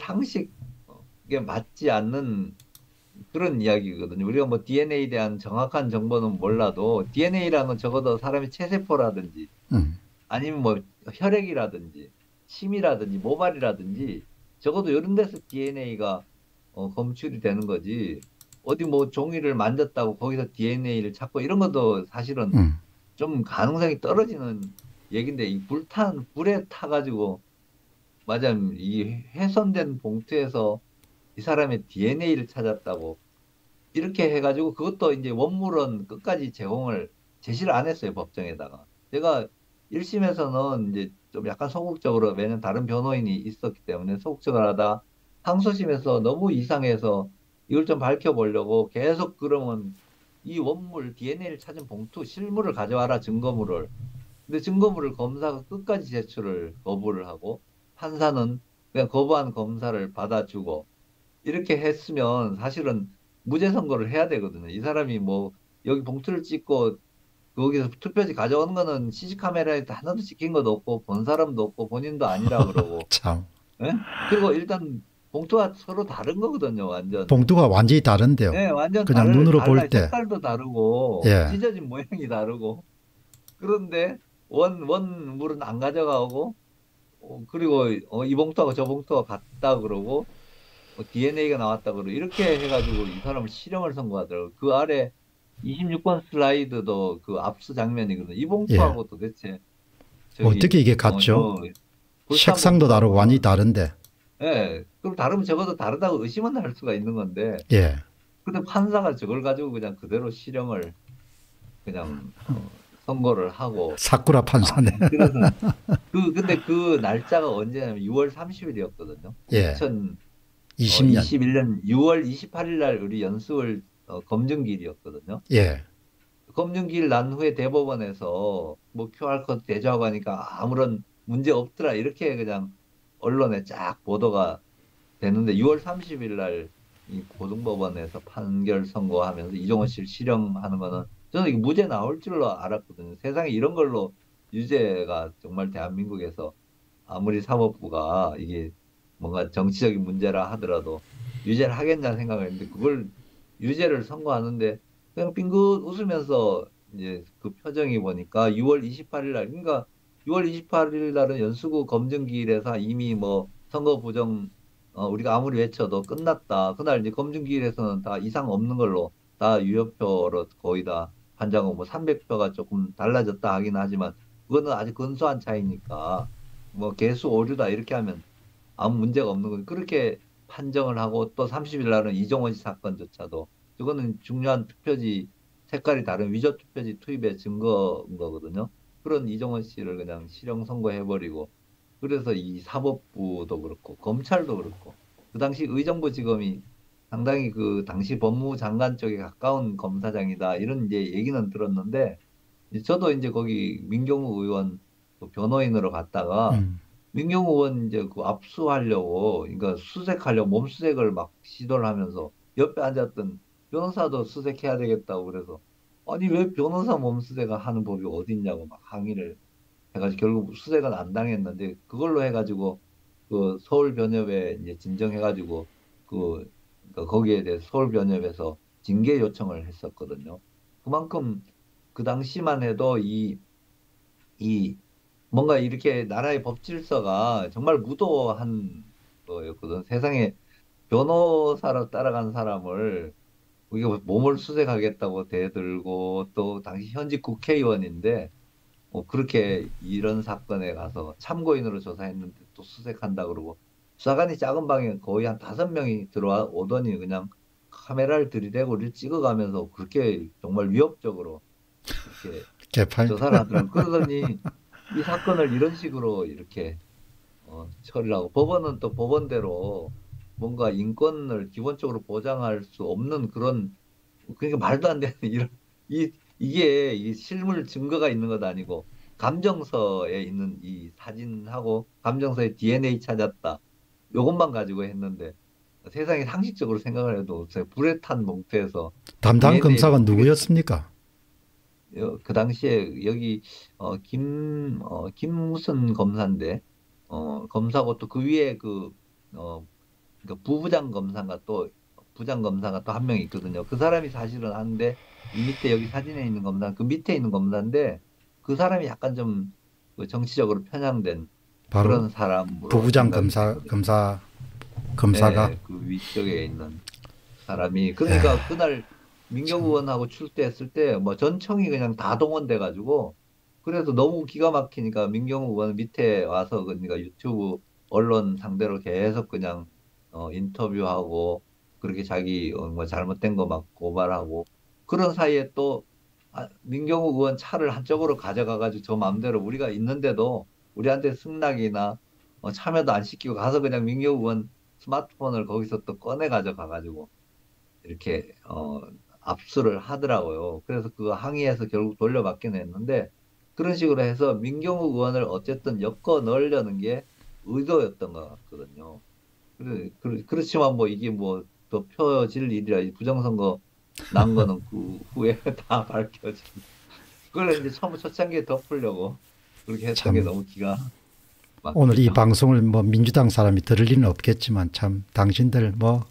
상식에 맞지 않는 그런 이야기거든요. 우리가 뭐 디엔에이에 대한 정확한 정보는 몰라도 디엔에이라는 건 적어도 사람의 체세포라든지 음. 아니면 뭐 혈액이라든지 침이라든지 모발이라든지 적어도 이런 데서 디엔에이가 어, 검출이 되는 거지. 어디 뭐 종이를 만졌다고 거기서 디엔에이를 찾고 이런 것도 사실은 음. 좀 가능성이 떨어지는 얘긴데 이 불탄 불에 타가지고 맞아 이 훼손된 봉투에서 이 사람의 디엔에이를 찾았다고 이렇게 해가지고 그것도 이제 원물은 끝까지 제공을 제시를 안 했어요 법정에다가. 제가 일 심에서는 이제 좀 약간 소극적으로 왜냐면 다른 변호인이 있었기 때문에 소극적으로 하다 항소심에서 너무 이상해서 이걸 좀 밝혀보려고 계속 그러면 이 원물 디엔에이를 찾은 봉투 실물을 가져와라 증거물을. 근데 증거물을 검사가 끝까지 제출을 거부를 하고 판사는 그냥 거부한 검사를 받아주고 이렇게 했으면 사실은 무죄 선고를 해야 되거든요. 이 사람이 뭐 여기 봉투를 찍고 거기서 투표지 가져오는 거는 씨씨카메라에 하나도 찍힌 것도 없고 본 사람도 없고 본인도 아니라 그러고 참. 예? 그리고 일단 봉투와 서로 다른 거거든요. 완전. 봉투가 완전히 다른데요. 네, 완전 그냥 다를, 눈으로 볼 달라요. 때. 색깔도 다르고 예. 찢어진 모양이 다르고 그런데 원 원물은 안 가져가고 어, 그리고 어, 이 봉투하고 저 봉투가 같다 그러고 어, 디엔에이가 나왔다 그러고 이렇게 해가지고 이 사람을 실형을 선고하더라고요. 그 아래 이십육 번 슬라이드도 그 압수 장면이거든요. 이 봉투하고 도대체 저기 어떻게 이게 어, 같죠? 저 불탄 색상도 다르고 봉투하고 완전히 다른데. 예, 그럼 다르면 적어도 다르다고 의심은 할 수가 있는 건데 예. 근데 판사가 저걸 가지고 그냥 그대로 실형을 그냥 어, 선고를 하고 사쿠라 아, 판사네. 그래서 그 근데 그 날짜가 언제냐면 유월 삼십일이었거든요. 예. 이십 년. 이천이십일 년 유월 이십팔일 날 우리 연수월 어, 검증기일이었거든요. 예. 검증기일 난 후에 대법원에서 뭐 큐알코드 대조하고 하니까 아무런 문제 없더라 이렇게 그냥 언론에 쫙 보도가 되는데 유월 삼십일 날 이 고등법원에서 판결 선고하면서 이종원 씨를 실형하는 거는 저는 이게 무죄 나올 줄로 알았거든요. 세상에 이런 걸로 유죄가 정말 대한민국에서 아무리 사법부가 이게 뭔가 정치적인 문제라 하더라도 유죄를 하겠냐는 생각을 했는데 그걸 유죄를 선고하는데 그냥 빙긋 웃으면서 이제 그 표정이 보니까 유월 이십팔일 날 그러니까 유월 이십팔일 날은 연수구 검증기일에서 이미 뭐 선거 부정 어, 우리가 아무리 외쳐도 끝났다. 그날 이제 검증기일에서는 다 이상 없는 걸로 다 유효표로 거의 다 판정하고 뭐 삼백 표가 조금 달라졌다 하긴 하지만 그거는 아직 근소한 차이니까 뭐 개수 오류다 이렇게 하면 아무 문제가 없는 거죠. 그렇게 판정을 하고 또 삼십일 날은 이종원 씨 사건조차도 그거는 중요한 투표지 색깔이 다른 위조 투표지 투입의 증거인 거거든요. 그런 이종원 씨를 그냥 실형 선고해버리고 그래서 이 사법부도 그렇고 검찰도 그렇고 그 당시 의정부지검이 상당히 그 당시 법무부 장관 쪽에 가까운 검사장이다 이런 이제 얘기는 들었는데 저도 이제 거기 민경우 의원 그 변호인으로 갔다가 음. 민경우 의원 이제 그 압수하려고 그러니까 수색하려고 몸수색을 막 시도를 하면서 옆에 앉았던 변호사도 수색해야 되겠다고 그래서 아니 왜 변호사 몸수색을 하는 법이 어딨냐고 막 항의를 해가지고 결국 수색은 안 당했는데 그걸로 해가지고 그 서울변협에 이제 진정해가지고 그 그러니까 거기에 대해서 서울변협에서 징계 요청을 했었거든요. 그만큼 그 당시만 해도 이 이 뭔가 이렇게 나라의 법 질서가 정말 무도한 거였거든. 세상에 변호사로 따라간 사람을 이게 몸을 수색하겠다고 대들고 또 당시 현직 국회의원인데 뭐 그렇게 이런 사건에 가서 참고인으로 조사했는데 또 수색한다 그러고 수사관이 작은 방에 거의 한 다섯 명이 들어와 오더니 그냥 카메라를 들이대고 우리를 찍어가면서 그렇게 정말 위협적으로 이렇게 개판. 조사를 하더라고. 그러더니 이 사건을 이런 식으로 이렇게 어, 처리를 하고 법원은 또 법원대로 뭔가 인권을 기본적으로 보장할 수 없는 그런 그러니까 말도 안 되는 이런 이 이게 이 실물 증거가 있는 것도 아니고 감정서에 있는 이 사진하고 감정서에 디엔에이 찾았다. 요것만 가지고 했는데 세상에 상식적으로 생각을 해도 불에 탄 봉투에서 담당 디엔에이를 검사가 어떻게 누구였습니까? 여- 그 당시에 여기 어, 김, 어, 김 무슨 검사인데 어, 검사고 또 그 위에 그 어, 그러니까 부부장 검사가 또 부장 검사가 또 한 명 있거든요. 그 사람이 사실은 하는데 이 밑에 여기 사진에 있는 검사 그 밑에 있는 검사인데 그 사람이 약간 좀그 정치적으로 편향된 바로 그런 사람으로 부부장 생각이 검사 되거든요. 검사 검사가. 예, 그 위쪽에 있는 사람이 에, 그러니까 그날 민경 참 의원하고 출두했을 때 뭐 전청이 그냥 다 동원돼 가지고 그래서 너무 기가 막히니까 민경 의원 밑에 와서 그러니까 유튜브 언론 상대로 계속 그냥 어, 인터뷰하고 그렇게 자기 어, 뭐 잘못된 거 막 고발하고 그런 사이에 또 아, 민경우 의원 차를 한쪽으로 가져가 가지고 저 마음대로 우리가 있는데도 우리한테 승낙이나 어, 참여도 안 시키고 가서 그냥 민경우 의원 스마트폰을 거기서 또 꺼내 가져가 가지고 이렇게 어, 압수를 하더라고요. 그래서 그 항의해서 결국 돌려받긴 했는데 그런 식으로 해서 민경우 의원을 어쨌든 엮어 넣으려는 게 의도였던 것 같거든요. 그래, 그렇- 그렇지만 뭐 이게 뭐 덮여질 일이라 이 부정선거 난 거는 그 후에 다 밝혀지고 그걸 이제 처음 초창기에 덮으려고 그렇게 했던 게 참 너무 기가 오늘 이 막히죠. 방송을 뭐 민주당 사람이 들을 리는 없겠지만 참 당신들 뭐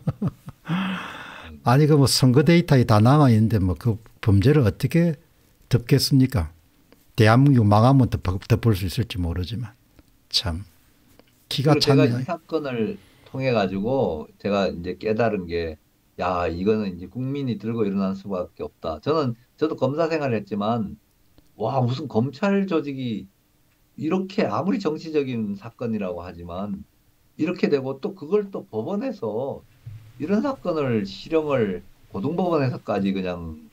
음, 아니 그 뭐 선거 데이터에 다 남아 있는데 뭐 그 범죄를 어떻게 덮겠습니까? 대한민국 망하면 덮- 덮을 수 있을지 모르지만 참 기가 그리고 제가 이 찼네요. 사건을 통해 가지고 제가 이제 깨달은 게, 야, 이거는 이제 국민이 들고 일어날 수밖에 없다. 저는 저도 검사 생활을 했지만, 와, 무슨 검찰 조직이 이렇게 아무리 정치적인 사건이라고 하지만 이렇게 되고 또 그걸 또 법원에서 이런 사건을 실형을 고등법원에서까지 그냥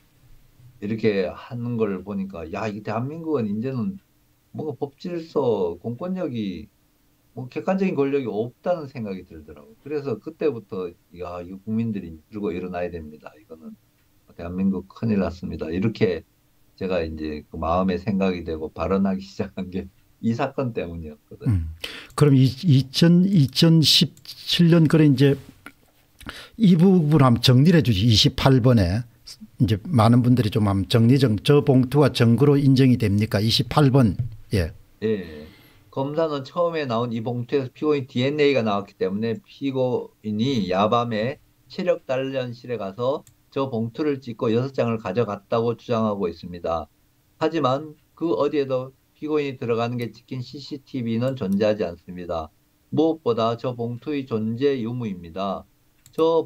이렇게 하는 걸 보니까 야, 이 대한민국은 이제는 뭔가 법질서, 공권력이 뭐 객관적인 권력이 없다는 생각이 들더라고요. 그래서 그때부터 야, 이거 국민들이 들고 일어나야 됩니다. 이거는 대한민국 큰일 났습니다. 이렇게 제가 이제 그 마음의 생각이 되고 발언하기 시작한 게 이 사건 때문이었거든요. 음. 그럼 이, 이천, 이천십칠 년 그래 이제 이 부분 한번 정리를 해 주지. 이십팔 번에 이제 많은 분들이 좀 한번 정리 정, 저 봉투가 증거로 인정이 됩니까? 이십팔 번. 예. 예. 검사는 처음에 나온 이 봉투에서 피고인 디엔에이가 나왔기 때문에 피고인이 야밤에 체력 단련실에 가서 저 봉투를 찍고 여섯 장을 가져갔다고 주장하고 있습니다. 하지만 그 어디에도 피고인이 들어가는 게 찍힌 씨씨티비는 존재하지 않습니다. 무엇보다 저 봉투의 존재 유무입니다. 저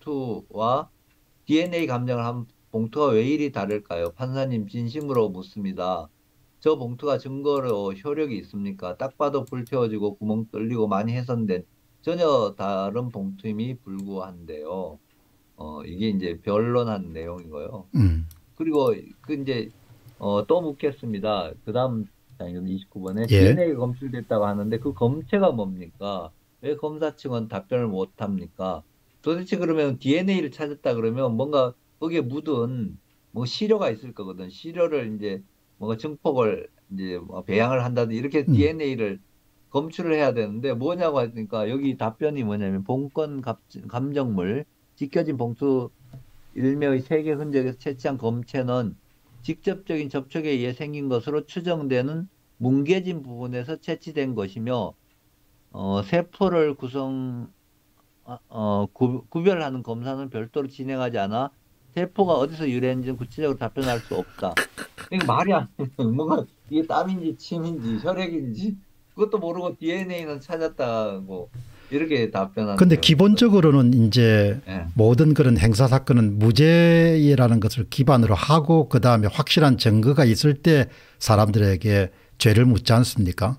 봉투와 디엔에이 감정을 한 봉투가 왜 이리 다를까요? 판사님 진심으로 묻습니다. 저 봉투가 증거로 효력이 있습니까? 딱 봐도 불 태워지고 구멍 뚫리고 많이 훼손된 전혀 다른 봉투임이 불구한데요. 어, 이게 이제 변론한 내용이고요. 음. 그리고 그 이제 어, 또 묻겠습니다. 그 다음 장면 이십구 번에 예. 디엔에이가 검출됐다고 하는데 그 검체가 뭡니까? 왜 검사 측은 답변을 못 합니까? 도대체 그러면 디엔에이를 찾았다 그러면 뭔가 거기에 묻은 뭐 시료가 있을 거거든. 시료를 이제 뭔가 증폭을 이제 뭐 배양을 한다든지 이렇게 음. 디엔에이를 검출을 해야 되는데 뭐냐고 하니까 여기 답변이 뭐냐면 본건 감- 감정물 지켜진 봉투 일매의 세계 흔적에서 채취한 검체는 직접적인 접촉에 의해 생긴 것으로 추정되는 뭉개진 부분에서 채취된 것이며 어, 세포를 구성 어, 구, 구별하는 검사는 별도로 진행하지 않아 세포가 어디서 유래했는지 구체적으로 답변할 수 없다. 이게 말이 안 돼. 뭔가 이게 땀인지 침인지 혈액인지 그것도 모르고 디엔에이는 찾았다고 이렇게 답변하는 근데 거예요. 기본적으로는 이제 예. 모든 그런 행사 사건은 무죄라는 것을 기반으로 하고 그다음에 확실한 증거가 있을 때 사람들에게 죄를 묻지 않습니까?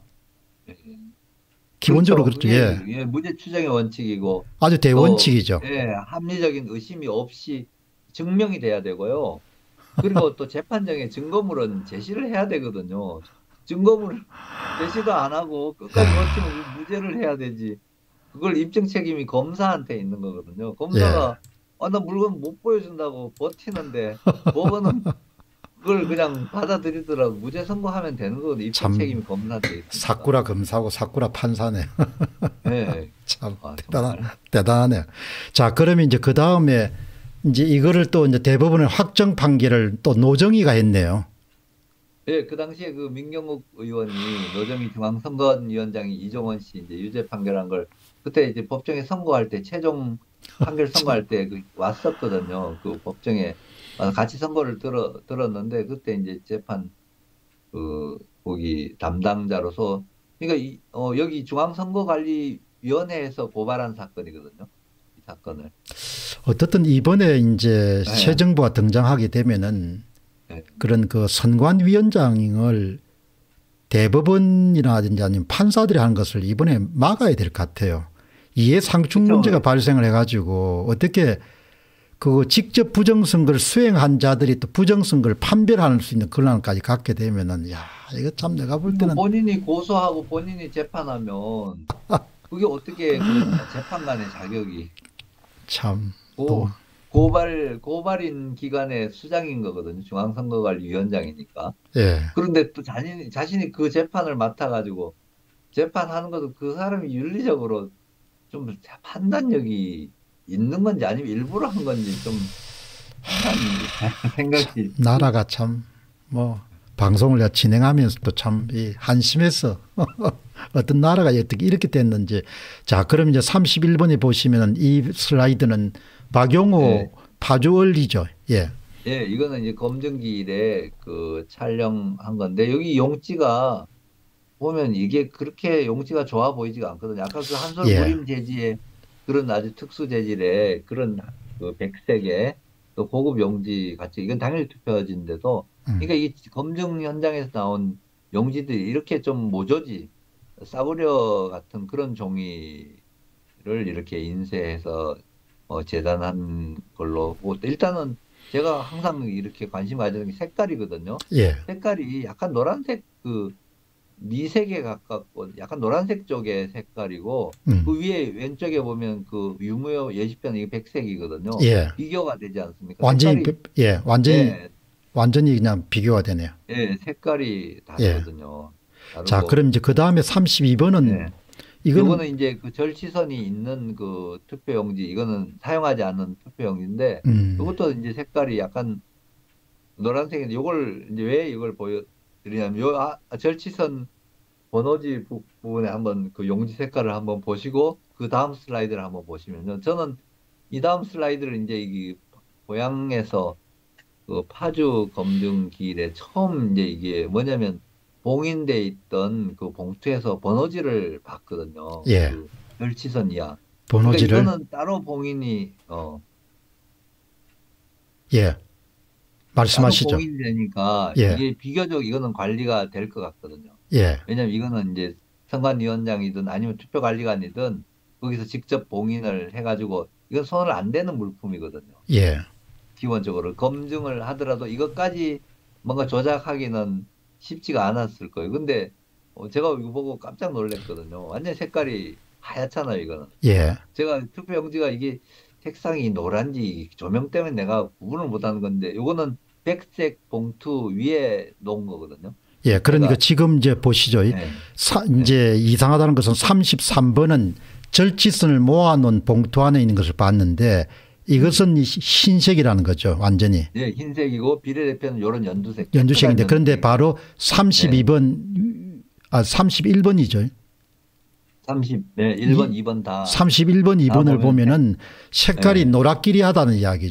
기본적으로 그렇죠. 그게, 예. 예, 무죄 추정의 원칙이고 아주 또 대원칙이죠. 예, 합리적인 의심이 없이 증명이 돼야 되고요. 그리고 또 재판정에 증거물은 제시를 해야 되거든요. 증거물 제시도 안 하고 끝까지 버티면 무죄를 해야 되지. 그걸 입증 책임이 검사한테 있는 거거든요. 검사가 아, 나 물건 못 보여준다고 버티는데 법원은 그걸 그냥 받아들이더라고. 무죄 선고하면 되는 거거든요. 입증 참 책임이 검사한테 있으니까. 사쿠라 검사고 사쿠라 판사네. 네. 참 아, 대단하, 정말. 대단하네. 자, 그러면 이제 그 다음에 이제 이거를 또 이제 대법원의 확정 판결을 또 노정위가 했네요. 예, 그 당시에 그 민경욱 의원이 노정희 중앙선거위원장이 이종원 씨 이제 유죄 판결한 걸 그때 이제 법정에 선고할 때 최종 판결 선고할 때 그 왔었거든요. 그 법정에 와서 같이 선고를 들어 들었는데 그때 이제 재판 그 거기 담당자로서 그러니까 이, 어, 여기 중앙선거관리위원회에서 고발한 사건이거든요. 이 사건을. 어떻든 이번에 이제 네. 새 정부가 등장하게 되면은 네. 그런 그 선관위원장을 대법원이라든지 아니면 판사들이 하는 것을 이번에 막아야 될 것 같아요. 이해상충 그쵸. 문제가 발생을 해가지고 어떻게 그 직접 부정선거를 수행한 자들이 또 부정선거를 판별할 수 있는 권한까지 갖게 되면은 야 이거 참 내가 볼 때는 본인이 고소하고 본인이 재판하면 그게 어떻게 그 재판관의 자격이 참 고, 또 고발 고발인 기관의 수장인 거거든요. 중앙선거관리위원장이니까. 예. 그런데 또 자신이 자신이 그 재판을 맡아가지고 재판하는 것도 그 사람이 윤리적으로 좀 판단력이 있는 건지 아니면 일부러 한 건지 좀 생각이 나라가 참 뭐 방송을 내가 진행하면서도 참 이 한심해서 어떤 나라가 어떻게 이렇게 됐는지. 자, 그럼 이제 삼십일 번에 보시면은 이 슬라이드는 박용호 네. 파주얼리죠. 예. 예, 이거는 이제 검증기일에 그 촬영한 건데 여기 용지가 보면 이게 그렇게 용지가 좋아 보이지가 않거든요. 아까 그 한솔 예. 무림 재질의 그런 아주 특수 재질의 그런 그 백색의 또 고급 용지 같이 이건 당일 투표지인데도 음. 그러니까 이 검증 현장에서 나온 용지들이 이렇게 좀 모조지 싸구려 같은 그런 종이를 이렇게 인쇄해서 어, 재단한 걸로 보고 일단은 제가 항상 이렇게 관심 가지는 게 색깔이거든요. 예. 색깔이 약간 노란색 그 미색에 가깝고 약간 노란색 쪽의 색깔이고 음. 그 위에 왼쪽에 보면 그 유무효 예시편 이게 백색이거든요. 예. 비교가 되지 않습니까? 완전히 색깔이, 예, 완전히 예, 완전히 그냥 비교가 되네요. 예, 색깔이 다르거든요. 다르고. 자, 그럼 이제 그 다음에 삼십이 번은 예. 이거는 이거는 이제 그 절취선이 있는 그 투표용지 이거는 사용하지 않는 투표용지인데 음. 이것도 이제 색깔이 약간 노란색인데 이걸 이제 왜 이걸 보여드리냐면 요 아, 절취선 번호지 부, 부분에 한번 그 용지 색깔을 한번 보시고 그 다음 슬라이드를 한번 보시면요. 저는 이 다음 슬라이드를 이제 이 고향에서 그 파주 검증기일에 처음 이제 이게 뭐냐면 봉인돼 있던 그 봉투에서 번호지를 봤거든요. 예. 그 절취선 이하. 번호지를 그러니까 이거는 따로 봉인이 어 예. 따로 말씀하시죠. 봉인이 되니까 예. 이게 비교적 이거는 관리가 될 것 같거든요. 예. 왜냐면 이거는 이제 선관위원장이든 아니면 투표관리관이든 거기서 직접 봉인을 해가지고 이건 손을 안 대는 물품이거든요. 예. 기본적으로 검증을 하더라도 이것까지 뭔가 조작하기는 쉽지가 않았을 거예요. 근데 어, 제가 이거 보고 깜짝 놀랐거든요. 완전 색깔이 하얗잖아요, 이거는. 예. 제가 투표용지가 이게 색상이 노란지 조명 때문에 내가 구분을 못하는 건데 이거는 백색 봉투 위에 놓은 거거든요. 예. 그러니까 제가- 지금 이제 보시죠. 네. 사, 이제 이상하다는 것은 삼십삼 번은 절취선을 모아놓은 봉투 안에 있는 것을 봤는데 이것은 이 흰색이라는 거죠. 완전히. 예, 흰색이고 비례대표는 이런 연두색. 연두색인데 깨끗한 그런데 연두색. 바로 삼십이 번, 아, 삼십일 번이죠. 삼십, 네, 일 번, 이- 이 번 다. 삼십일 번, 이 번을 보면 보면은 색깔이 네. 노랗기리하다는 이야기죠.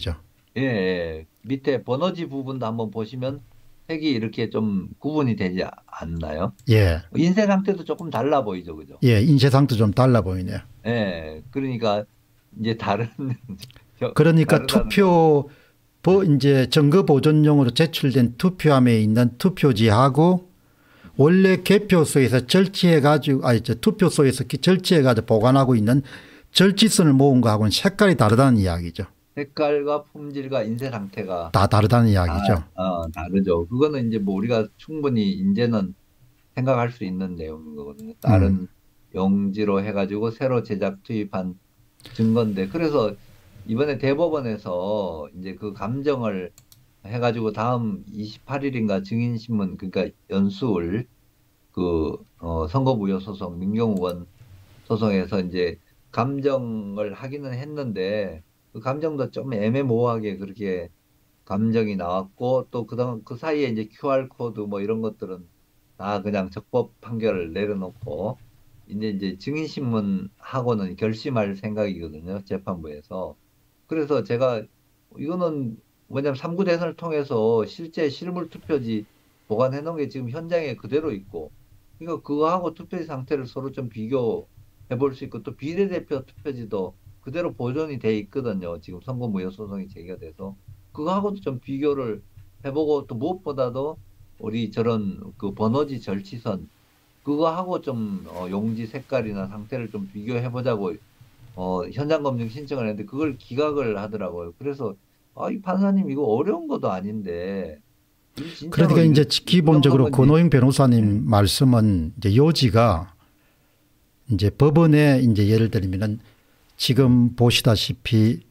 예, 예. 밑에 번호지 부분도 한번 보시면 색이 이렇게 좀 구분이 되지 않나요? 예. 인쇄 상태도 조금 달라 보이죠, 그죠? 예, 인쇄상도 좀 달라 보이네요. 예, 그러니까 이제 다른 그러니까 다르다는 건 투표 보 이제 증거 보존용으로 제출된 투표함에 있는 투표지하고 원래 개표소에서 절취해 가지고 아니 저 투표소에서 절취해 가지고 보관하고 있는 절취선을 모은 거하고는 색깔이 다르다는 이야기죠. 색깔과 품질과 인쇄 상태가 다 다르다는 이야기죠. 다, 어, 다르죠. 그거는 이제 뭐 우리가 충분히 이제는 생각할 수 있는 내용인 거거든요. 다른 음. 용지로 해가지고 새로 제작 투입한 증거인데 그래서 이번에 대법원에서 이제 그 감정을 해가지고 다음 이십팔 일인가 증인신문 그러니까 연수를 그 어, 선거무효 소송 민경우원 소송에서 이제 감정을 하기는 했는데 그 감정도 좀 애매모호하게 그렇게 감정이 나왔고 또 그다음 그 사이에 이제 큐알 코드 뭐 이런 것들은 다 그냥 적법 판결을 내려놓고 이제 이제 증인신문하고는 결심할 생각이거든요 재판부에서. 그래서 제가 이거는 뭐냐면 삼 구 대선을 통해서 실제 실물 투표지 보관해 놓은 게 지금 현장에 그대로 있고 그러니까 그거하고 투표지 상태를 서로 좀 비교해 볼 수 있고 또 비례대표 투표지도 그대로 보존이 돼 있거든요. 지금 선거무효 소송이 제기가 돼서 그거하고도 좀 비교를 해보고 또 무엇보다도 우리 저런 그 번호지 절취선 그거하고 좀 어, 용지 색깔이나 상태를 좀 비교해 보자고 어, 현장 검증 신청을 했는데 그걸 기각을 하더라고요. 그래서 아, 이 판사님 이거 어려운 것도 아닌데 이거 진짜로 그러니까 이거 이제 이런 기본적으로 건지 권오영 네, 변호사님 말씀은 이제 요지가 이제 법원에 이제 예를 들면은 지금 보시다시피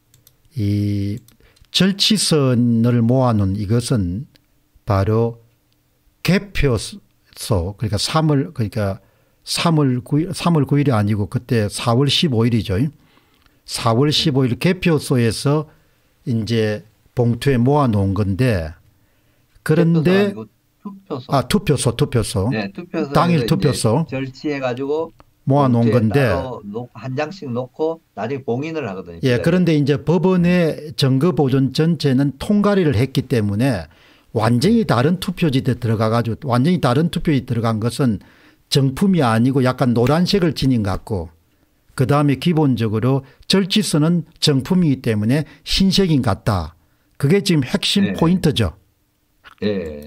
이 절취선을 모아놓은 이것은 바로 개표소 그러니까 삼월 그러니까 삼월 구일 삼월 구일이 아니고 그때 사월 십오일이죠. 사월 십오일 개표소에서 이제 봉투에 모아놓은 건데 투표소가 그런데 아니고 투표소. 아 투표소 투표소 네, 투표소에서 당일 이제 투표소 절취해가지고 모아놓은 봉투에 건데 따로 놓- 한 장씩 놓고 나중에 봉인을 하거든요. 예, 기다려. 그런데 이제 법원의 증거 보존 전체는 통과리를 했기 때문에 완전히 다른 투표지에 들어가 가지고 완전히 다른 투표지 들어간 것은 정품이 아니고 약간 노란색을 지닌 것 같고 그다음에 기본적으로 절취선은 정품이기 때문에 흰색인 것 같다. 그게 지금 핵심 네. 포인트죠. 예.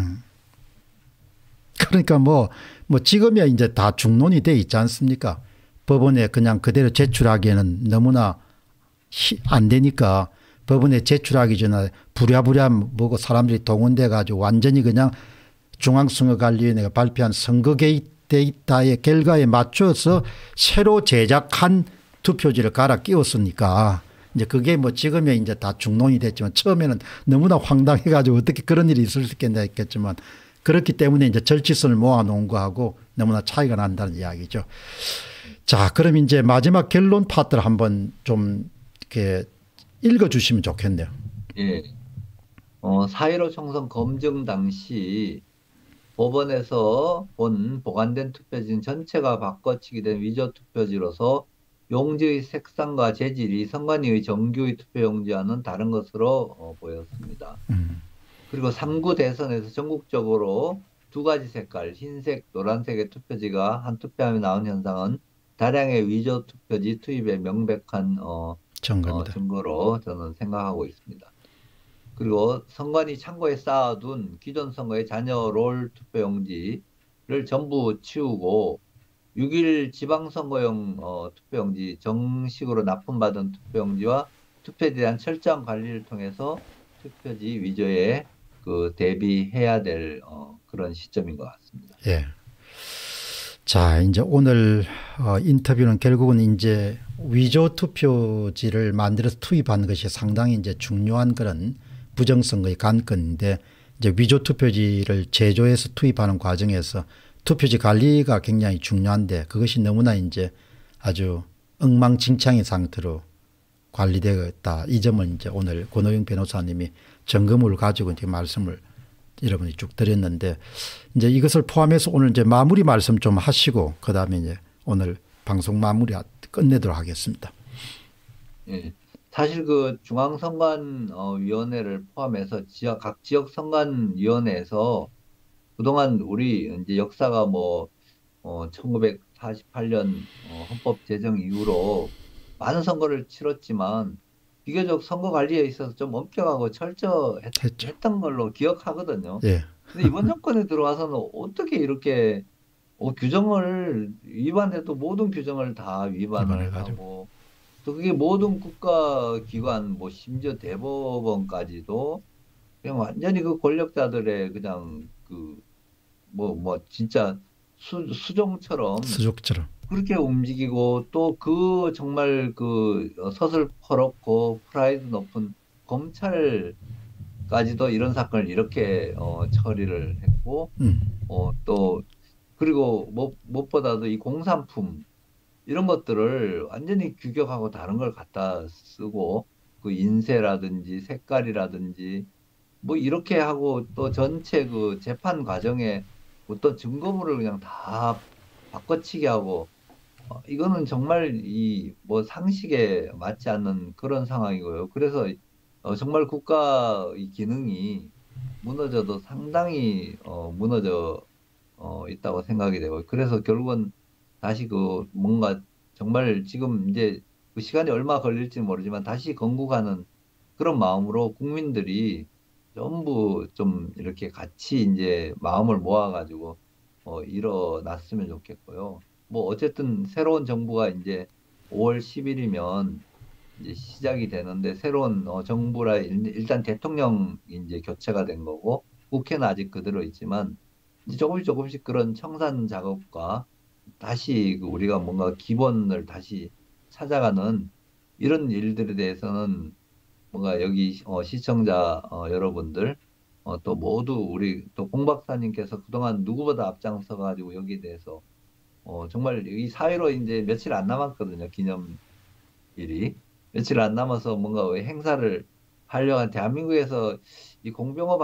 그러니까 뭐, 뭐 지금이야 이제 다 중론이 돼 있지 않습니까? 법원에 그냥 그대로 제출하기에는 너무나 히- 안 되니까 법원에 제출하기 전에 부랴부랴 뭐고 사람들이 동원돼 가지고 완전히 그냥 중앙선거관리위원회가 발표한 선거 개입 데이터의 결과에 맞춰서 새로 제작한 투표지를 갈아 끼웠으니까 이제 그게 뭐 지금에 이제 다 중론이 됐지만 처음에는 너무나 황당해 가지고 어떻게 그런 일이 있을 수 있겠냐 했겠지만 그렇기 때문에 이제 절취선을 모아놓은 거하고 너무나 차이가 난다는 이야기죠. 자, 그럼 이제 마지막 결론 파트를 한번 좀 이렇게 읽어주시면 좋겠네요. 예. 어, 사 일오 총선 검증 당시 법원에서 본 보관된 투표지는 전체가 바꿔치기 된 위조 투표지로서 용지의 색상과 재질이 선관위의 정규의 투표용지와는 다른 것으로 어, 보였습니다. 음. 그리고 삼 구 대선에서 전국적으로 두 가지 색깔, 흰색, 노란색의 투표지가 한 투표함에 나온 현상은 다량의 위조 투표지 투입의 명백한 어, 어, 증거입니다. 증거로 저는 생각하고 있습니다. 그리고 선관위 창고에 쌓아둔 기존 선거의 잔여 롤 투표용지를 전부 치우고 육 일 지방선거용 어, 투표용지 정식으로 납품받은 투표용지와 투표에 대한 철저한 관리를 통해서 투표지 위조에 그 대비해야 될 어, 그런 시점인 것 같습니다. 예. 자, 이제 오늘 어, 인터뷰는 결국은 이제 위조 투표지를 만들어서 투입하는 것이 상당히 이제 중요한 그런 부정선거의 관건인데 이제 위조 투표지를 제조해서 투입하는 과정에서 투표지 관리가 굉장히 중요한데 그것이 너무나 이제 아주 엉망진창의 상태로 관리되었다. 이 점을 이제 오늘 권오영 변호사님이 점검을 가지고 이제 말씀을 여러분이 쭉 드렸는데 이제 이것을 포함해서 오늘 이제 마무리 말씀 좀 하시고 그다음에 이제 오늘 방송 마무리 끝내도록 하겠습니다. 예. 사실 그 중앙선관위원회를 포함해서 지역, 각 지역 선관위원회에서 그동안 우리 이제 역사가 뭐, 어, 천구백사십팔 년 어, 헌법 제정 이후로 많은 선거를 치렀지만 비교적 선거 관리에 있어서 좀 엄격하고 했죠. 철저했던 걸로 기억하거든요. 예. 근데 이번 정권에 들어와서는 어떻게 이렇게 어, 규정을 위반해도 모든 규정을 다 위반을 위반해가지고. 하고 또 그게 모든 국가기관 뭐 심지어 대법원까지도 그냥 완전히 그 권력자들의 그냥 그 뭐 뭐 진짜 수, 수종처럼 수족처럼. 그렇게 움직이고 또 그 정말 그 어, 서슬퍼렇고 프라이드 높은 검찰까지도 이런 사건을 이렇게 어, 처리를 했고 음. 어, 또 그리고 뭐, 무엇보다도 이 공산품 이런 것들을 완전히 규격하고 다른 걸 갖다 쓰고 그 인쇄라든지 색깔이라든지 뭐 이렇게 하고 또 전체 그 재판 과정에 어떤 증거물을 그냥 다 바꿔치기 하고 어, 이거는 정말 이 뭐 상식에 맞지 않는 그런 상황이고요. 그래서 어, 정말 국가 이 기능이 무너져도 상당히 어, 무너져 어, 있다고 생각이 되고 그래서 결국은 다시 그 뭔가 정말 지금 이제 그 시간이 얼마 걸릴지 모르지만 다시 건국하는 그런 마음으로 국민들이 전부 좀 이렇게 같이 이제 마음을 모아가지고 어, 일어났으면 좋겠고요. 뭐 어쨌든 새로운 정부가 이제 오월 십일이면 이제 시작이 되는데 새로운 어, 정부라 일- 일단 대통령 이제 교체가 된 거고 국회는 아직 그대로 있지만 이제 조금씩 조금씩 그런 청산 작업과 다시 그 우리가 뭔가 기본을 다시 찾아가는 이런 일들에 대해서는 뭔가 여기 어, 시청자 어, 여러분들 어, 또 모두 우리 또 공 박사님께서 그동안 누구보다 앞장서 가지고 여기에 대해서 어, 정말 이 사회로 이제 며칠 안 남았거든요. 기념일이 며칠 안 남아서 뭔가 왜 행사를 하려고 한 대한민국에서 이 공병호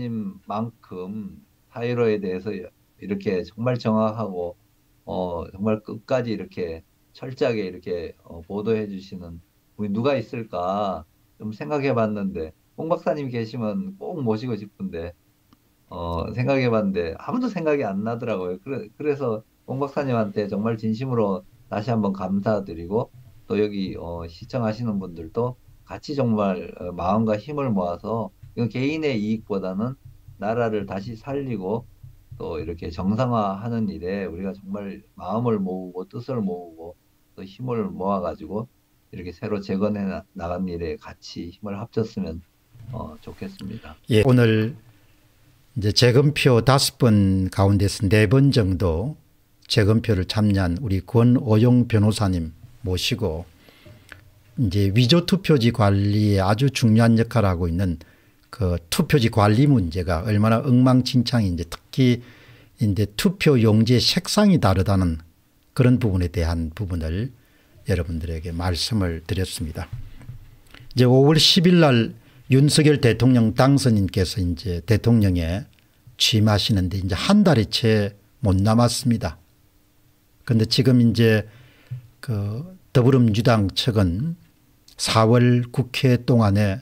박사님만큼 사회로에 대해서 이렇게 정말 정확하고 어, 정말 끝까지 이렇게 철저하게 이렇게 어, 보도해 주시는 분이 누가 있을까 좀 생각해 봤는데, 뽕 박사님 계시면 꼭 모시고 싶은데, 어, 생각해 봤는데 아무도 생각이 안 나더라고요. 그래, 그래서 뽕 박사님한테 정말 진심으로 다시 한번 감사드리고, 또 여기 어, 시청하시는 분들도 같이 정말 어, 마음과 힘을 모아서 이건 개인의 이익보다는 나라를 다시 살리고 또 이렇게 정상화하는 일에 우리가 정말 마음을 모으고 뜻을 모으고 또 힘을 모아가지고 이렇게 새로 재건해 나- 나간 일에 같이 힘을 합쳤으면 어, 좋겠습니다. 예. 오늘 이제 재검표 다섯 번 가운데서 네 번 정도 재검표를 참여한 우리 권오용 변호사님 모시고 이제 위조 투표지 관리에 아주 중요한 역할을 하고 있는 그 투표지 관리 문제가 얼마나 엉망진창인지, 특히 이제 투표 용지의 색상이 다르다는 그런 부분에 대한 부분을 여러분들에게 말씀을 드렸습니다. 이제 오월 십일 날 윤석열 대통령 당선인께서 이제 대통령에 취임하시는데 이제 한 달이 채 못 남았습니다. 그런데 지금 이제 그 더불어민주당 측은 사월 국회 동안에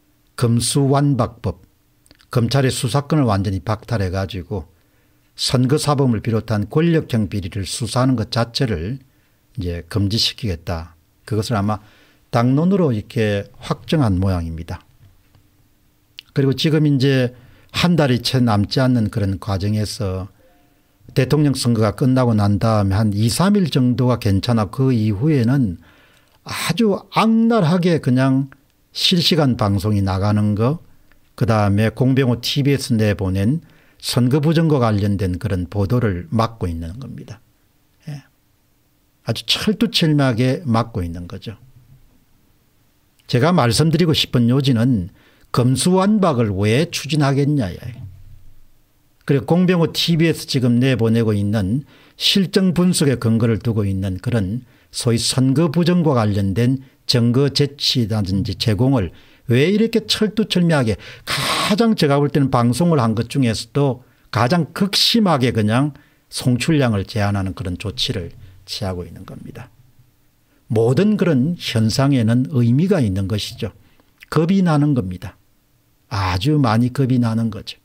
검수완박법, 검찰의 수사권을 완전히 박탈해 가지고 선거사범을 비롯한 권력형 비리를 수사하는 것 자체를 이제 금지시키겠다. 그것을 아마 당론으로 이렇게 확정한 모양입니다. 그리고 지금 이제 한 달이 채 남지 않는 그런 과정에서 대통령 선거가 끝나고 난 다음에 한 이, 삼 일 정도가 괜찮아 그 이후에는 아주 악랄하게 그냥 실시간 방송이 나가는 거, 그다음에 공병호 티비에서 내보낸 선거 부정과 관련된 그런 보도를 막고 있는 겁니다. 예. 아주 철두철미하게 막고 있는 거죠. 제가 말씀드리고 싶은 요지는 검수완박을 왜 추진하겠냐예요. 그리고 공병호 티비에서 지금 내보내고 있는 실정 분석의 근거를 두고 있는 그런 소위 선거 부정과 관련된 증거 제치라든지 제공을 왜 이렇게 철두철미하게 가장 제가 볼 때는 방송을 한 것 중에서도 가장 극심하게 그냥 송출량을 제한하는 그런 조치를 취하고 있는 겁니다. 모든 그런 현상에는 의미가 있는 것이죠. 겁이 나는 겁니다. 아주 많이 겁이 나는 거죠.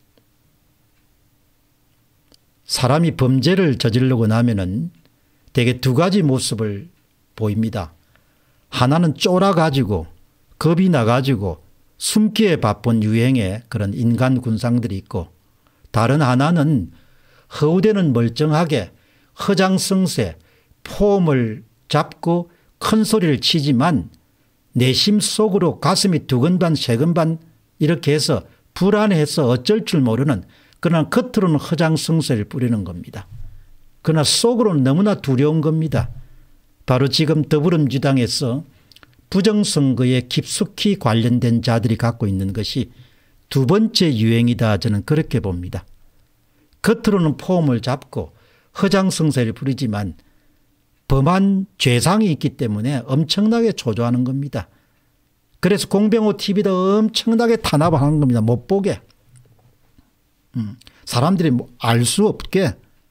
사람이 범죄를 저지르고 나면은 대개 두 가지 모습을 보입니다. 하나는 쫄아가지고 겁이 나가지고 숨기에 바쁜 유행의 그런 인간 군상들이 있고, 다른 하나는 허우대는 멀쩡하게 허장성세 폼을 잡고 큰 소리를 치지만 내심 속으로 가슴이 두근반 세근반 이렇게 해서 불안해서 어쩔 줄 모르는, 그러나 겉으로는 허장성세를 뿌리는 겁니다. 그러나 속으로는 너무나 두려운 겁니다. 바로 지금 더불어민주당에서 부정선거에 깊숙이 관련된 자들이 갖고 있는 것이 두 번째 유행이다, 저는 그렇게 봅니다. 겉으로는 폼을 잡고 허장성세를 부리지만 범한 죄상이 있기 때문에 엄청나게 조조하는 겁니다. 그래서 공병호 티비도 엄청나게 탄압을 하는 겁니다. 못 보게. 음, 사람들이 뭐 알 수 없게.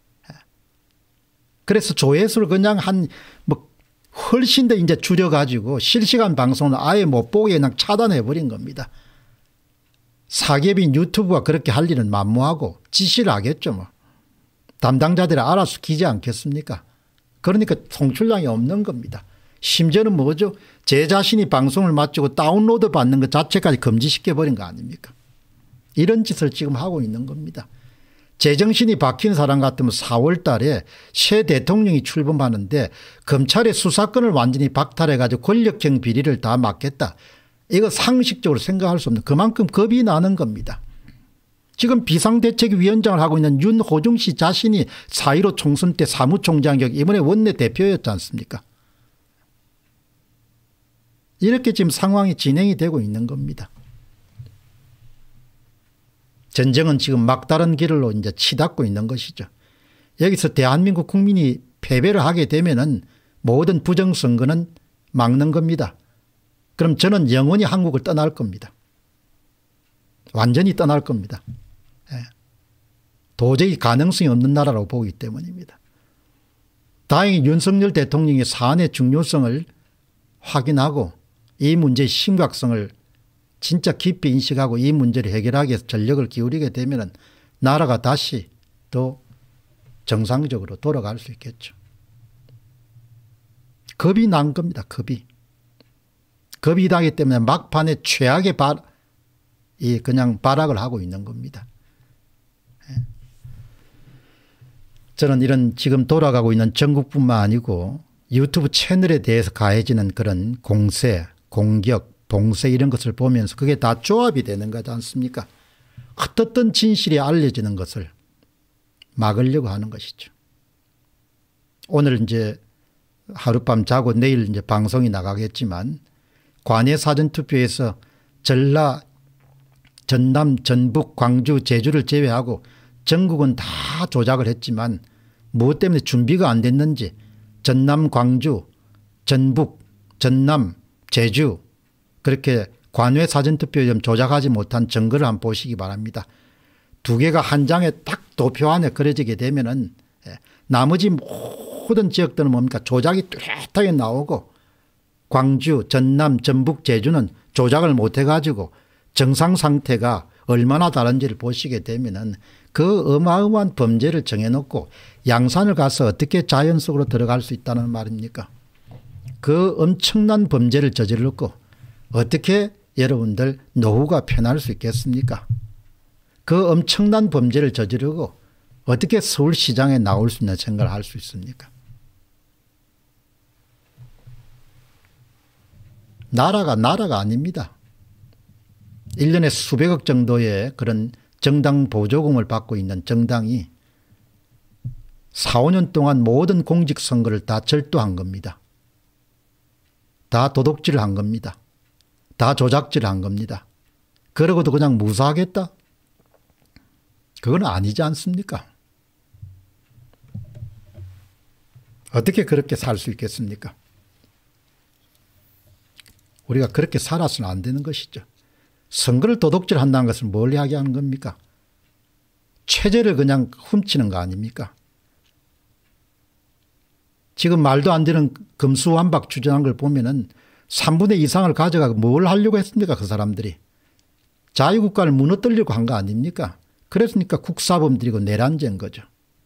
그래서 조회수를 그냥 한 뭐 훨씬 더 이제 줄여가지고 실시간 방송을 아예 못 보게 그냥 차단해버린 겁니다. 사기업인 유튜브가 그렇게 할 일은 만무하고 지시를 하겠죠. 뭐. 담당자들이 알아서 기지 않겠습니까? 그러니까 송출량이 없는 겁니다. 심지어는 뭐죠? 제 자신이 방송을 마치고 다운로드 받는 것 자체까지 금지시켜버린 거 아닙니까? 이런 짓을 지금 하고 있는 겁니다. 제정신이 박힌 사람 같으면 사월 달에 새 대통령이 출범하는데 검찰의 수사권을 완전히 박탈해 가지고 권력형 비리를 다 막겠다. 이거 상식적으로 생각할 수 없는, 그만큼 겁이 나는 겁니다. 지금 비상대책위원장을 하고 있는 윤호중 씨 자신이 사 일오 총선 때 사무총장역 이번에 원내대표였지 않습니까? 이렇게 지금 상황이 진행이 되고 있는 겁니다. 전쟁은 지금 막다른 길로 이제 치닫고 있는 것이죠. 여기서 대한민국 국민이 패배를 하게 되면은 모든 부정선거는 막는 겁니다. 그럼 저는 영원히 한국을 떠날 겁니다. 완전히 떠날 겁니다. 예. 도저히 가능성이 없는 나라라고 보기 때문입니다. 다행히 윤석열 대통령이 사안의 중요성을 확인하고 이 문제의 심각성을 진짜 깊이 인식하고 이 문제를 해결하기 위해서 전력을 기울이게 되면 나라가 다시 또 정상적으로 돌아갈 수 있겠죠. 겁이 난 겁니다. 겁이. 겁이 나기 때문에 막판에 최악의 발, 이 그냥 발악을 하고 있는 겁니다. 저는 이런 지금 돌아가고 있는 전국뿐만 아니고 유튜브 채널에 대해서 가해지는 그런 공세, 공격, 봉쇄 이런 것을 보면서 그게 다 조합이 되는 거지 않습니까? 헛헛던 진실이 알려지는 것을 막으려고 하는 것이죠. 오늘 이제 하룻밤 자고 내일 이제 방송이 나가겠지만 관외 사전투표에서 전라, 전남, 전북, 광주, 제주를 제외하고 전국은 다 조작을 했지만 무엇 때문에 준비가 안 됐는지 전남, 광주, 전북, 전남, 제주 그렇게 관외 사전투표 좀 조작하지 못한 증거를 한번 보시기 바랍니다. 두 개가 한 장에 딱 도표 안에 그려지게 되면은 나머지 모든 지역들은 뭡니까? 조작이 뚜렷하게 나오고 광주, 전남, 전북, 제주는 조작을 못해 가지고 정상 상태가 얼마나 다른지를 보시게 되면은 그 어마어마한 범죄를 정해놓고 양산을 가서 어떻게 자연 속으로 들어갈 수 있다는 말입니까? 그 엄청난 범죄를 저질렀고 어떻게 여러분들 노후가 편할 수 있겠습니까? 그 엄청난 범죄를 저지르고 어떻게 서울시장에 나올 수 있는 생각을 할 수 있습니까? 나라가 나라가 아닙니다. 일 년에 수백억 정도의 그런 정당 보조금을 받고 있는 정당이 사, 오 년 동안 모든 공직선거를 다 절도한 겁니다. 다 도둑질을 한 겁니다. 다 조작질을 한 겁니다. 그러고도 그냥 무사하겠다? 그건 아니지 않습니까? 어떻게 그렇게 살 수 있겠습니까? 우리가 그렇게 살아서는 안 되는 것이죠. 선거를 도둑질 한다는 것을 뭘 이야기하는 겁니까? 체제를 그냥 훔치는 거 아닙니까? 지금 말도 안 되는 금수완박 주장한 걸 보면은 삼분의 이 이상을 가져가고 뭘 하려고 했습니까 그 사람들이. 자유국가를 무너뜨리려고 한 거 아닙니까. 그랬으니까 국사범들이고 내란죄인 거죠.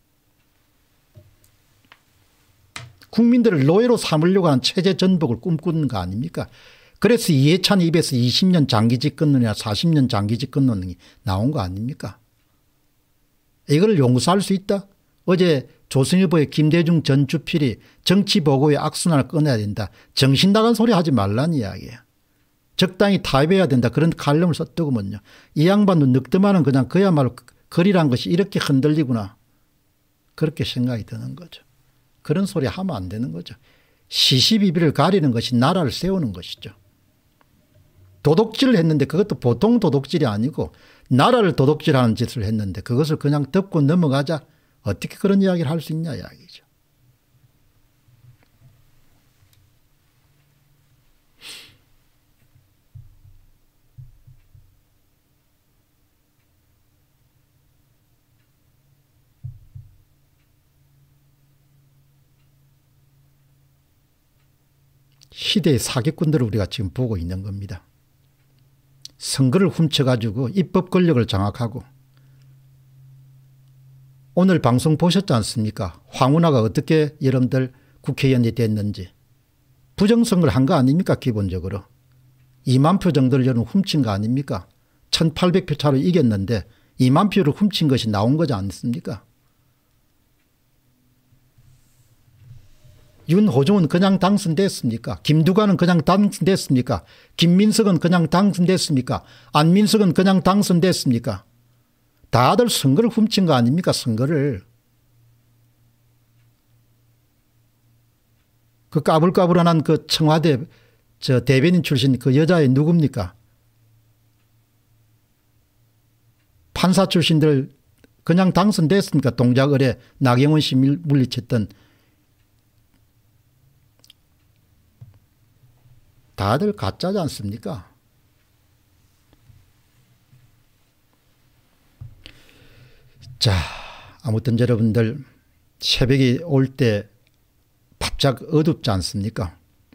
국민들을 노예로 삼으려고 하는 체제 전복을 꿈꾸는 거 아닙니까. 그래서 이해찬 입에서 이십 년 장기 집권론이나 사십 년 장기 집권론이 나온 거 아닙니까. 이걸 용서할 수 있다. 어제 조선일보의 김대중 전 주필이 정치보고의 악순환을 꺼내야 된다. 정신 나간 소리 하지 말라는 이야기예요. 적당히 타협해야 된다. 그런 칼럼을 썼더구먼요. 이 양반도 늑대만은 그냥 그야말로 글이란 것이 이렇게 흔들리구나. 그렇게 생각이 드는 거죠. 그런 소리 하면 안 되는 거죠. 시시비비를 가리는 것이 나라를 세우는 것이죠. 도둑질을 했는데 그것도 보통 도둑질이 아니고 나라를 도둑질하는 짓을 했는데 그것을 그냥 덮고 넘어가자. 어떻게 그런 이야기를 할 수 있냐 이야기죠. 시대의 사기꾼들을 우리가 지금 보고 있는 겁니다. 선거를 훔쳐가지고 입법 권력을 장악하고 오늘 방송 보셨지 않습니까? 황운하가 어떻게 여러분들 국회의원이 됐는지. 부정선거를 한 거 아닙니까 기본적으로. 이만 표 정도를 여러분 훔친 거 아닙니까? 천팔백 표 차로 이겼는데 이만 표를 훔친 것이 나온 거지 않습니까? 윤호중은 그냥 당선됐습니까? 김두관은 그냥 당선됐습니까? 김민석은 그냥 당선됐습니까? 안민석은 그냥 당선됐습니까? 다들 선거를 훔친 거 아닙니까? 선거를. 그 까불까불한 그 청와대 저 대변인 출신 그 여자애 누굽니까? 판사 출신들 그냥 당선됐습니까? 동작을에 나경원 씨 물리쳤던. 다들 가짜지 않습니까? 자, 아무튼 여러분들 새벽이 올 때 바짝 어둡지 않습니까?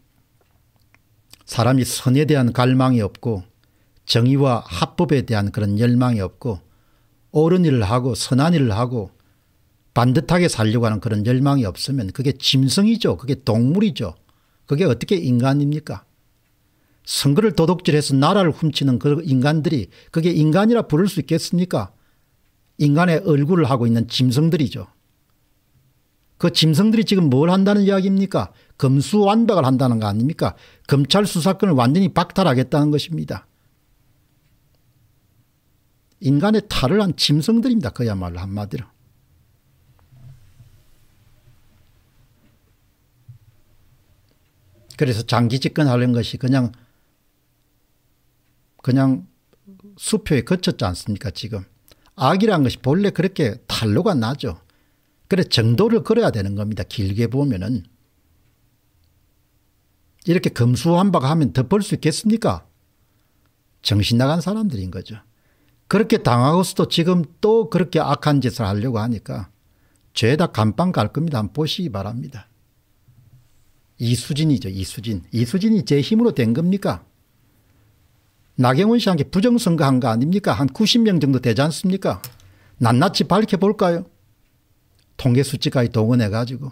사람이 선에 대한 갈망이 없고 정의와 합법에 대한 그런 열망이 없고 옳은 일을 하고 선한 일을 하고 반듯하게 살려고 하는 그런 열망이 없으면 그게 짐승이죠. 그게 동물이죠. 그게 어떻게 인간입니까? 선거를 도둑질해서 나라를 훔치는 그 인간들이 그게 인간이라 부를 수 있겠습니까? 인간의 얼굴을 하고 있는 짐승들이죠. 그 짐승들이 지금 뭘 한다는 이야기입니까? 검수완박을 한다는 거 아닙니까? 검찰 수사권을 완전히 박탈하겠다는 것입니다. 인간의 탈을 한 짐승들입니다. 그야말로 한마디로. 그래서 장기 집권하려는 것이 그냥 그냥 수표에 거쳤지 않습니까 지금. 악이라는 것이 본래 그렇게 탄로가 나죠. 그래 정도를 걸어야 되는 겁니다. 길게 보면은. 이렇게 검수완박하면 덮을 수 있겠습니까? 정신 나간 사람들인 거죠. 그렇게 당하고서도 지금 또 그렇게 악한 짓을 하려고 하니까 죄다 감방 갈 겁니다. 한번 보시기 바랍니다. 이수진이죠. 이수진. 이수진이 제 힘으로 된 겁니까? 나경원 씨한테 부정선거 한 거 아닙니까? 한 구십 명 정도 되지 않습니까? 낱낱이 밝혀볼까요? 통계 수치까지 동원해 가지고.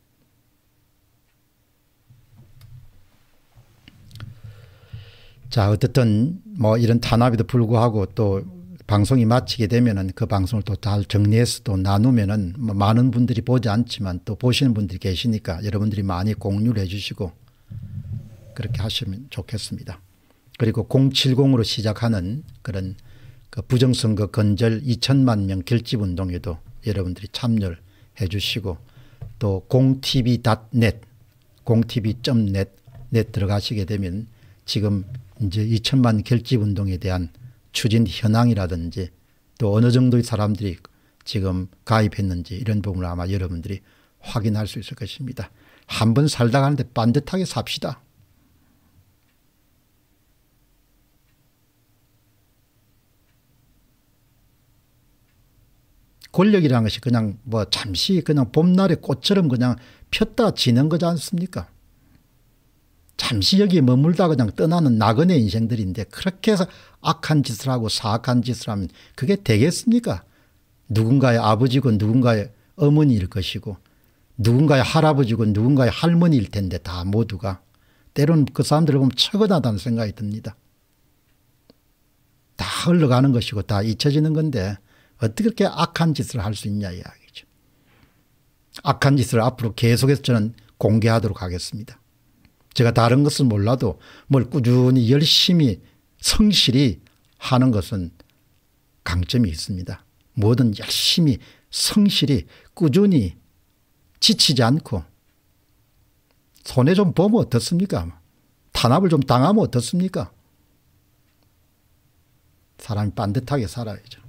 자, 어떻든 뭐 이런 탄압에도 불구하고 또 방송이 마치게 되면은 그 방송을 또 잘 정리해서 또 나누면은 뭐 많은 분들이 보지 않지만 또 보시는 분들이 계시니까 여러분들이 많이 공유를 해 주시고 그렇게 하시면 좋겠습니다. 그리고 공칠공으로 시작하는 그런 그 부정선거 건절 이천만 명 결집 운동에도 여러분들이 참여를 해 주시고 또 공티비 닷 넷 공티비 닷 넷 넷 들어가시게 되면 지금 이제 이천만 결집 운동에 대한 추진 현황이라든지 또 어느 정도의 사람들이 지금 가입했는지 이런 부분을 아마 여러분들이 확인할 수 있을 것입니다. 한 번 살다 가는데 반듯하게 삽시다. 권력이라는 것이 그냥 뭐 잠시 그냥 봄날의 꽃처럼 그냥 폈다 지는 거지 않습니까? 잠시 여기에 머물다 그냥 떠나는 나그네 인생들인데 그렇게 해서 악한 짓을 하고 사악한 짓을 하면 그게 되겠습니까? 누군가의 아버지고 누군가의 어머니일 것이고 누군가의 할아버지고 누군가의 할머니일 텐데 다 모두가 때로는 그 사람들을 보면 처근하다는 생각이 듭니다. 다 흘러가는 것이고 다 잊혀지는 건데 어떻게 그렇게 악한 짓을 할 수 있냐 이야기죠. 악한 짓을 앞으로 계속해서 저는 공개하도록 하겠습니다. 제가 다른 것은 몰라도 뭘 꾸준히 열심히 성실히 하는 것은 강점이 있습니다. 뭐든 열심히 성실히 꾸준히 지치지 않고 손해 좀 보면 어떻습니까? 탄압을 좀 당하면 어떻습니까? 사람이 반듯하게 살아야죠.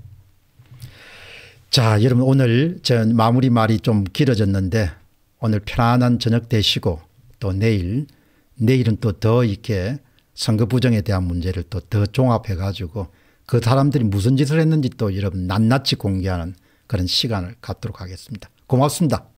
자, 여러분 오늘 저 마무리 말이 좀 길어졌는데 오늘 편안한 저녁 되시고 또 내일 내일은 또 더 이렇게 선거 부정에 대한 문제를 또 더 종합해 가지고 그 사람들이 무슨 짓을 했는지 또 여러분 낱낱이 공개하는 그런 시간을 갖도록 하겠습니다. 고맙습니다.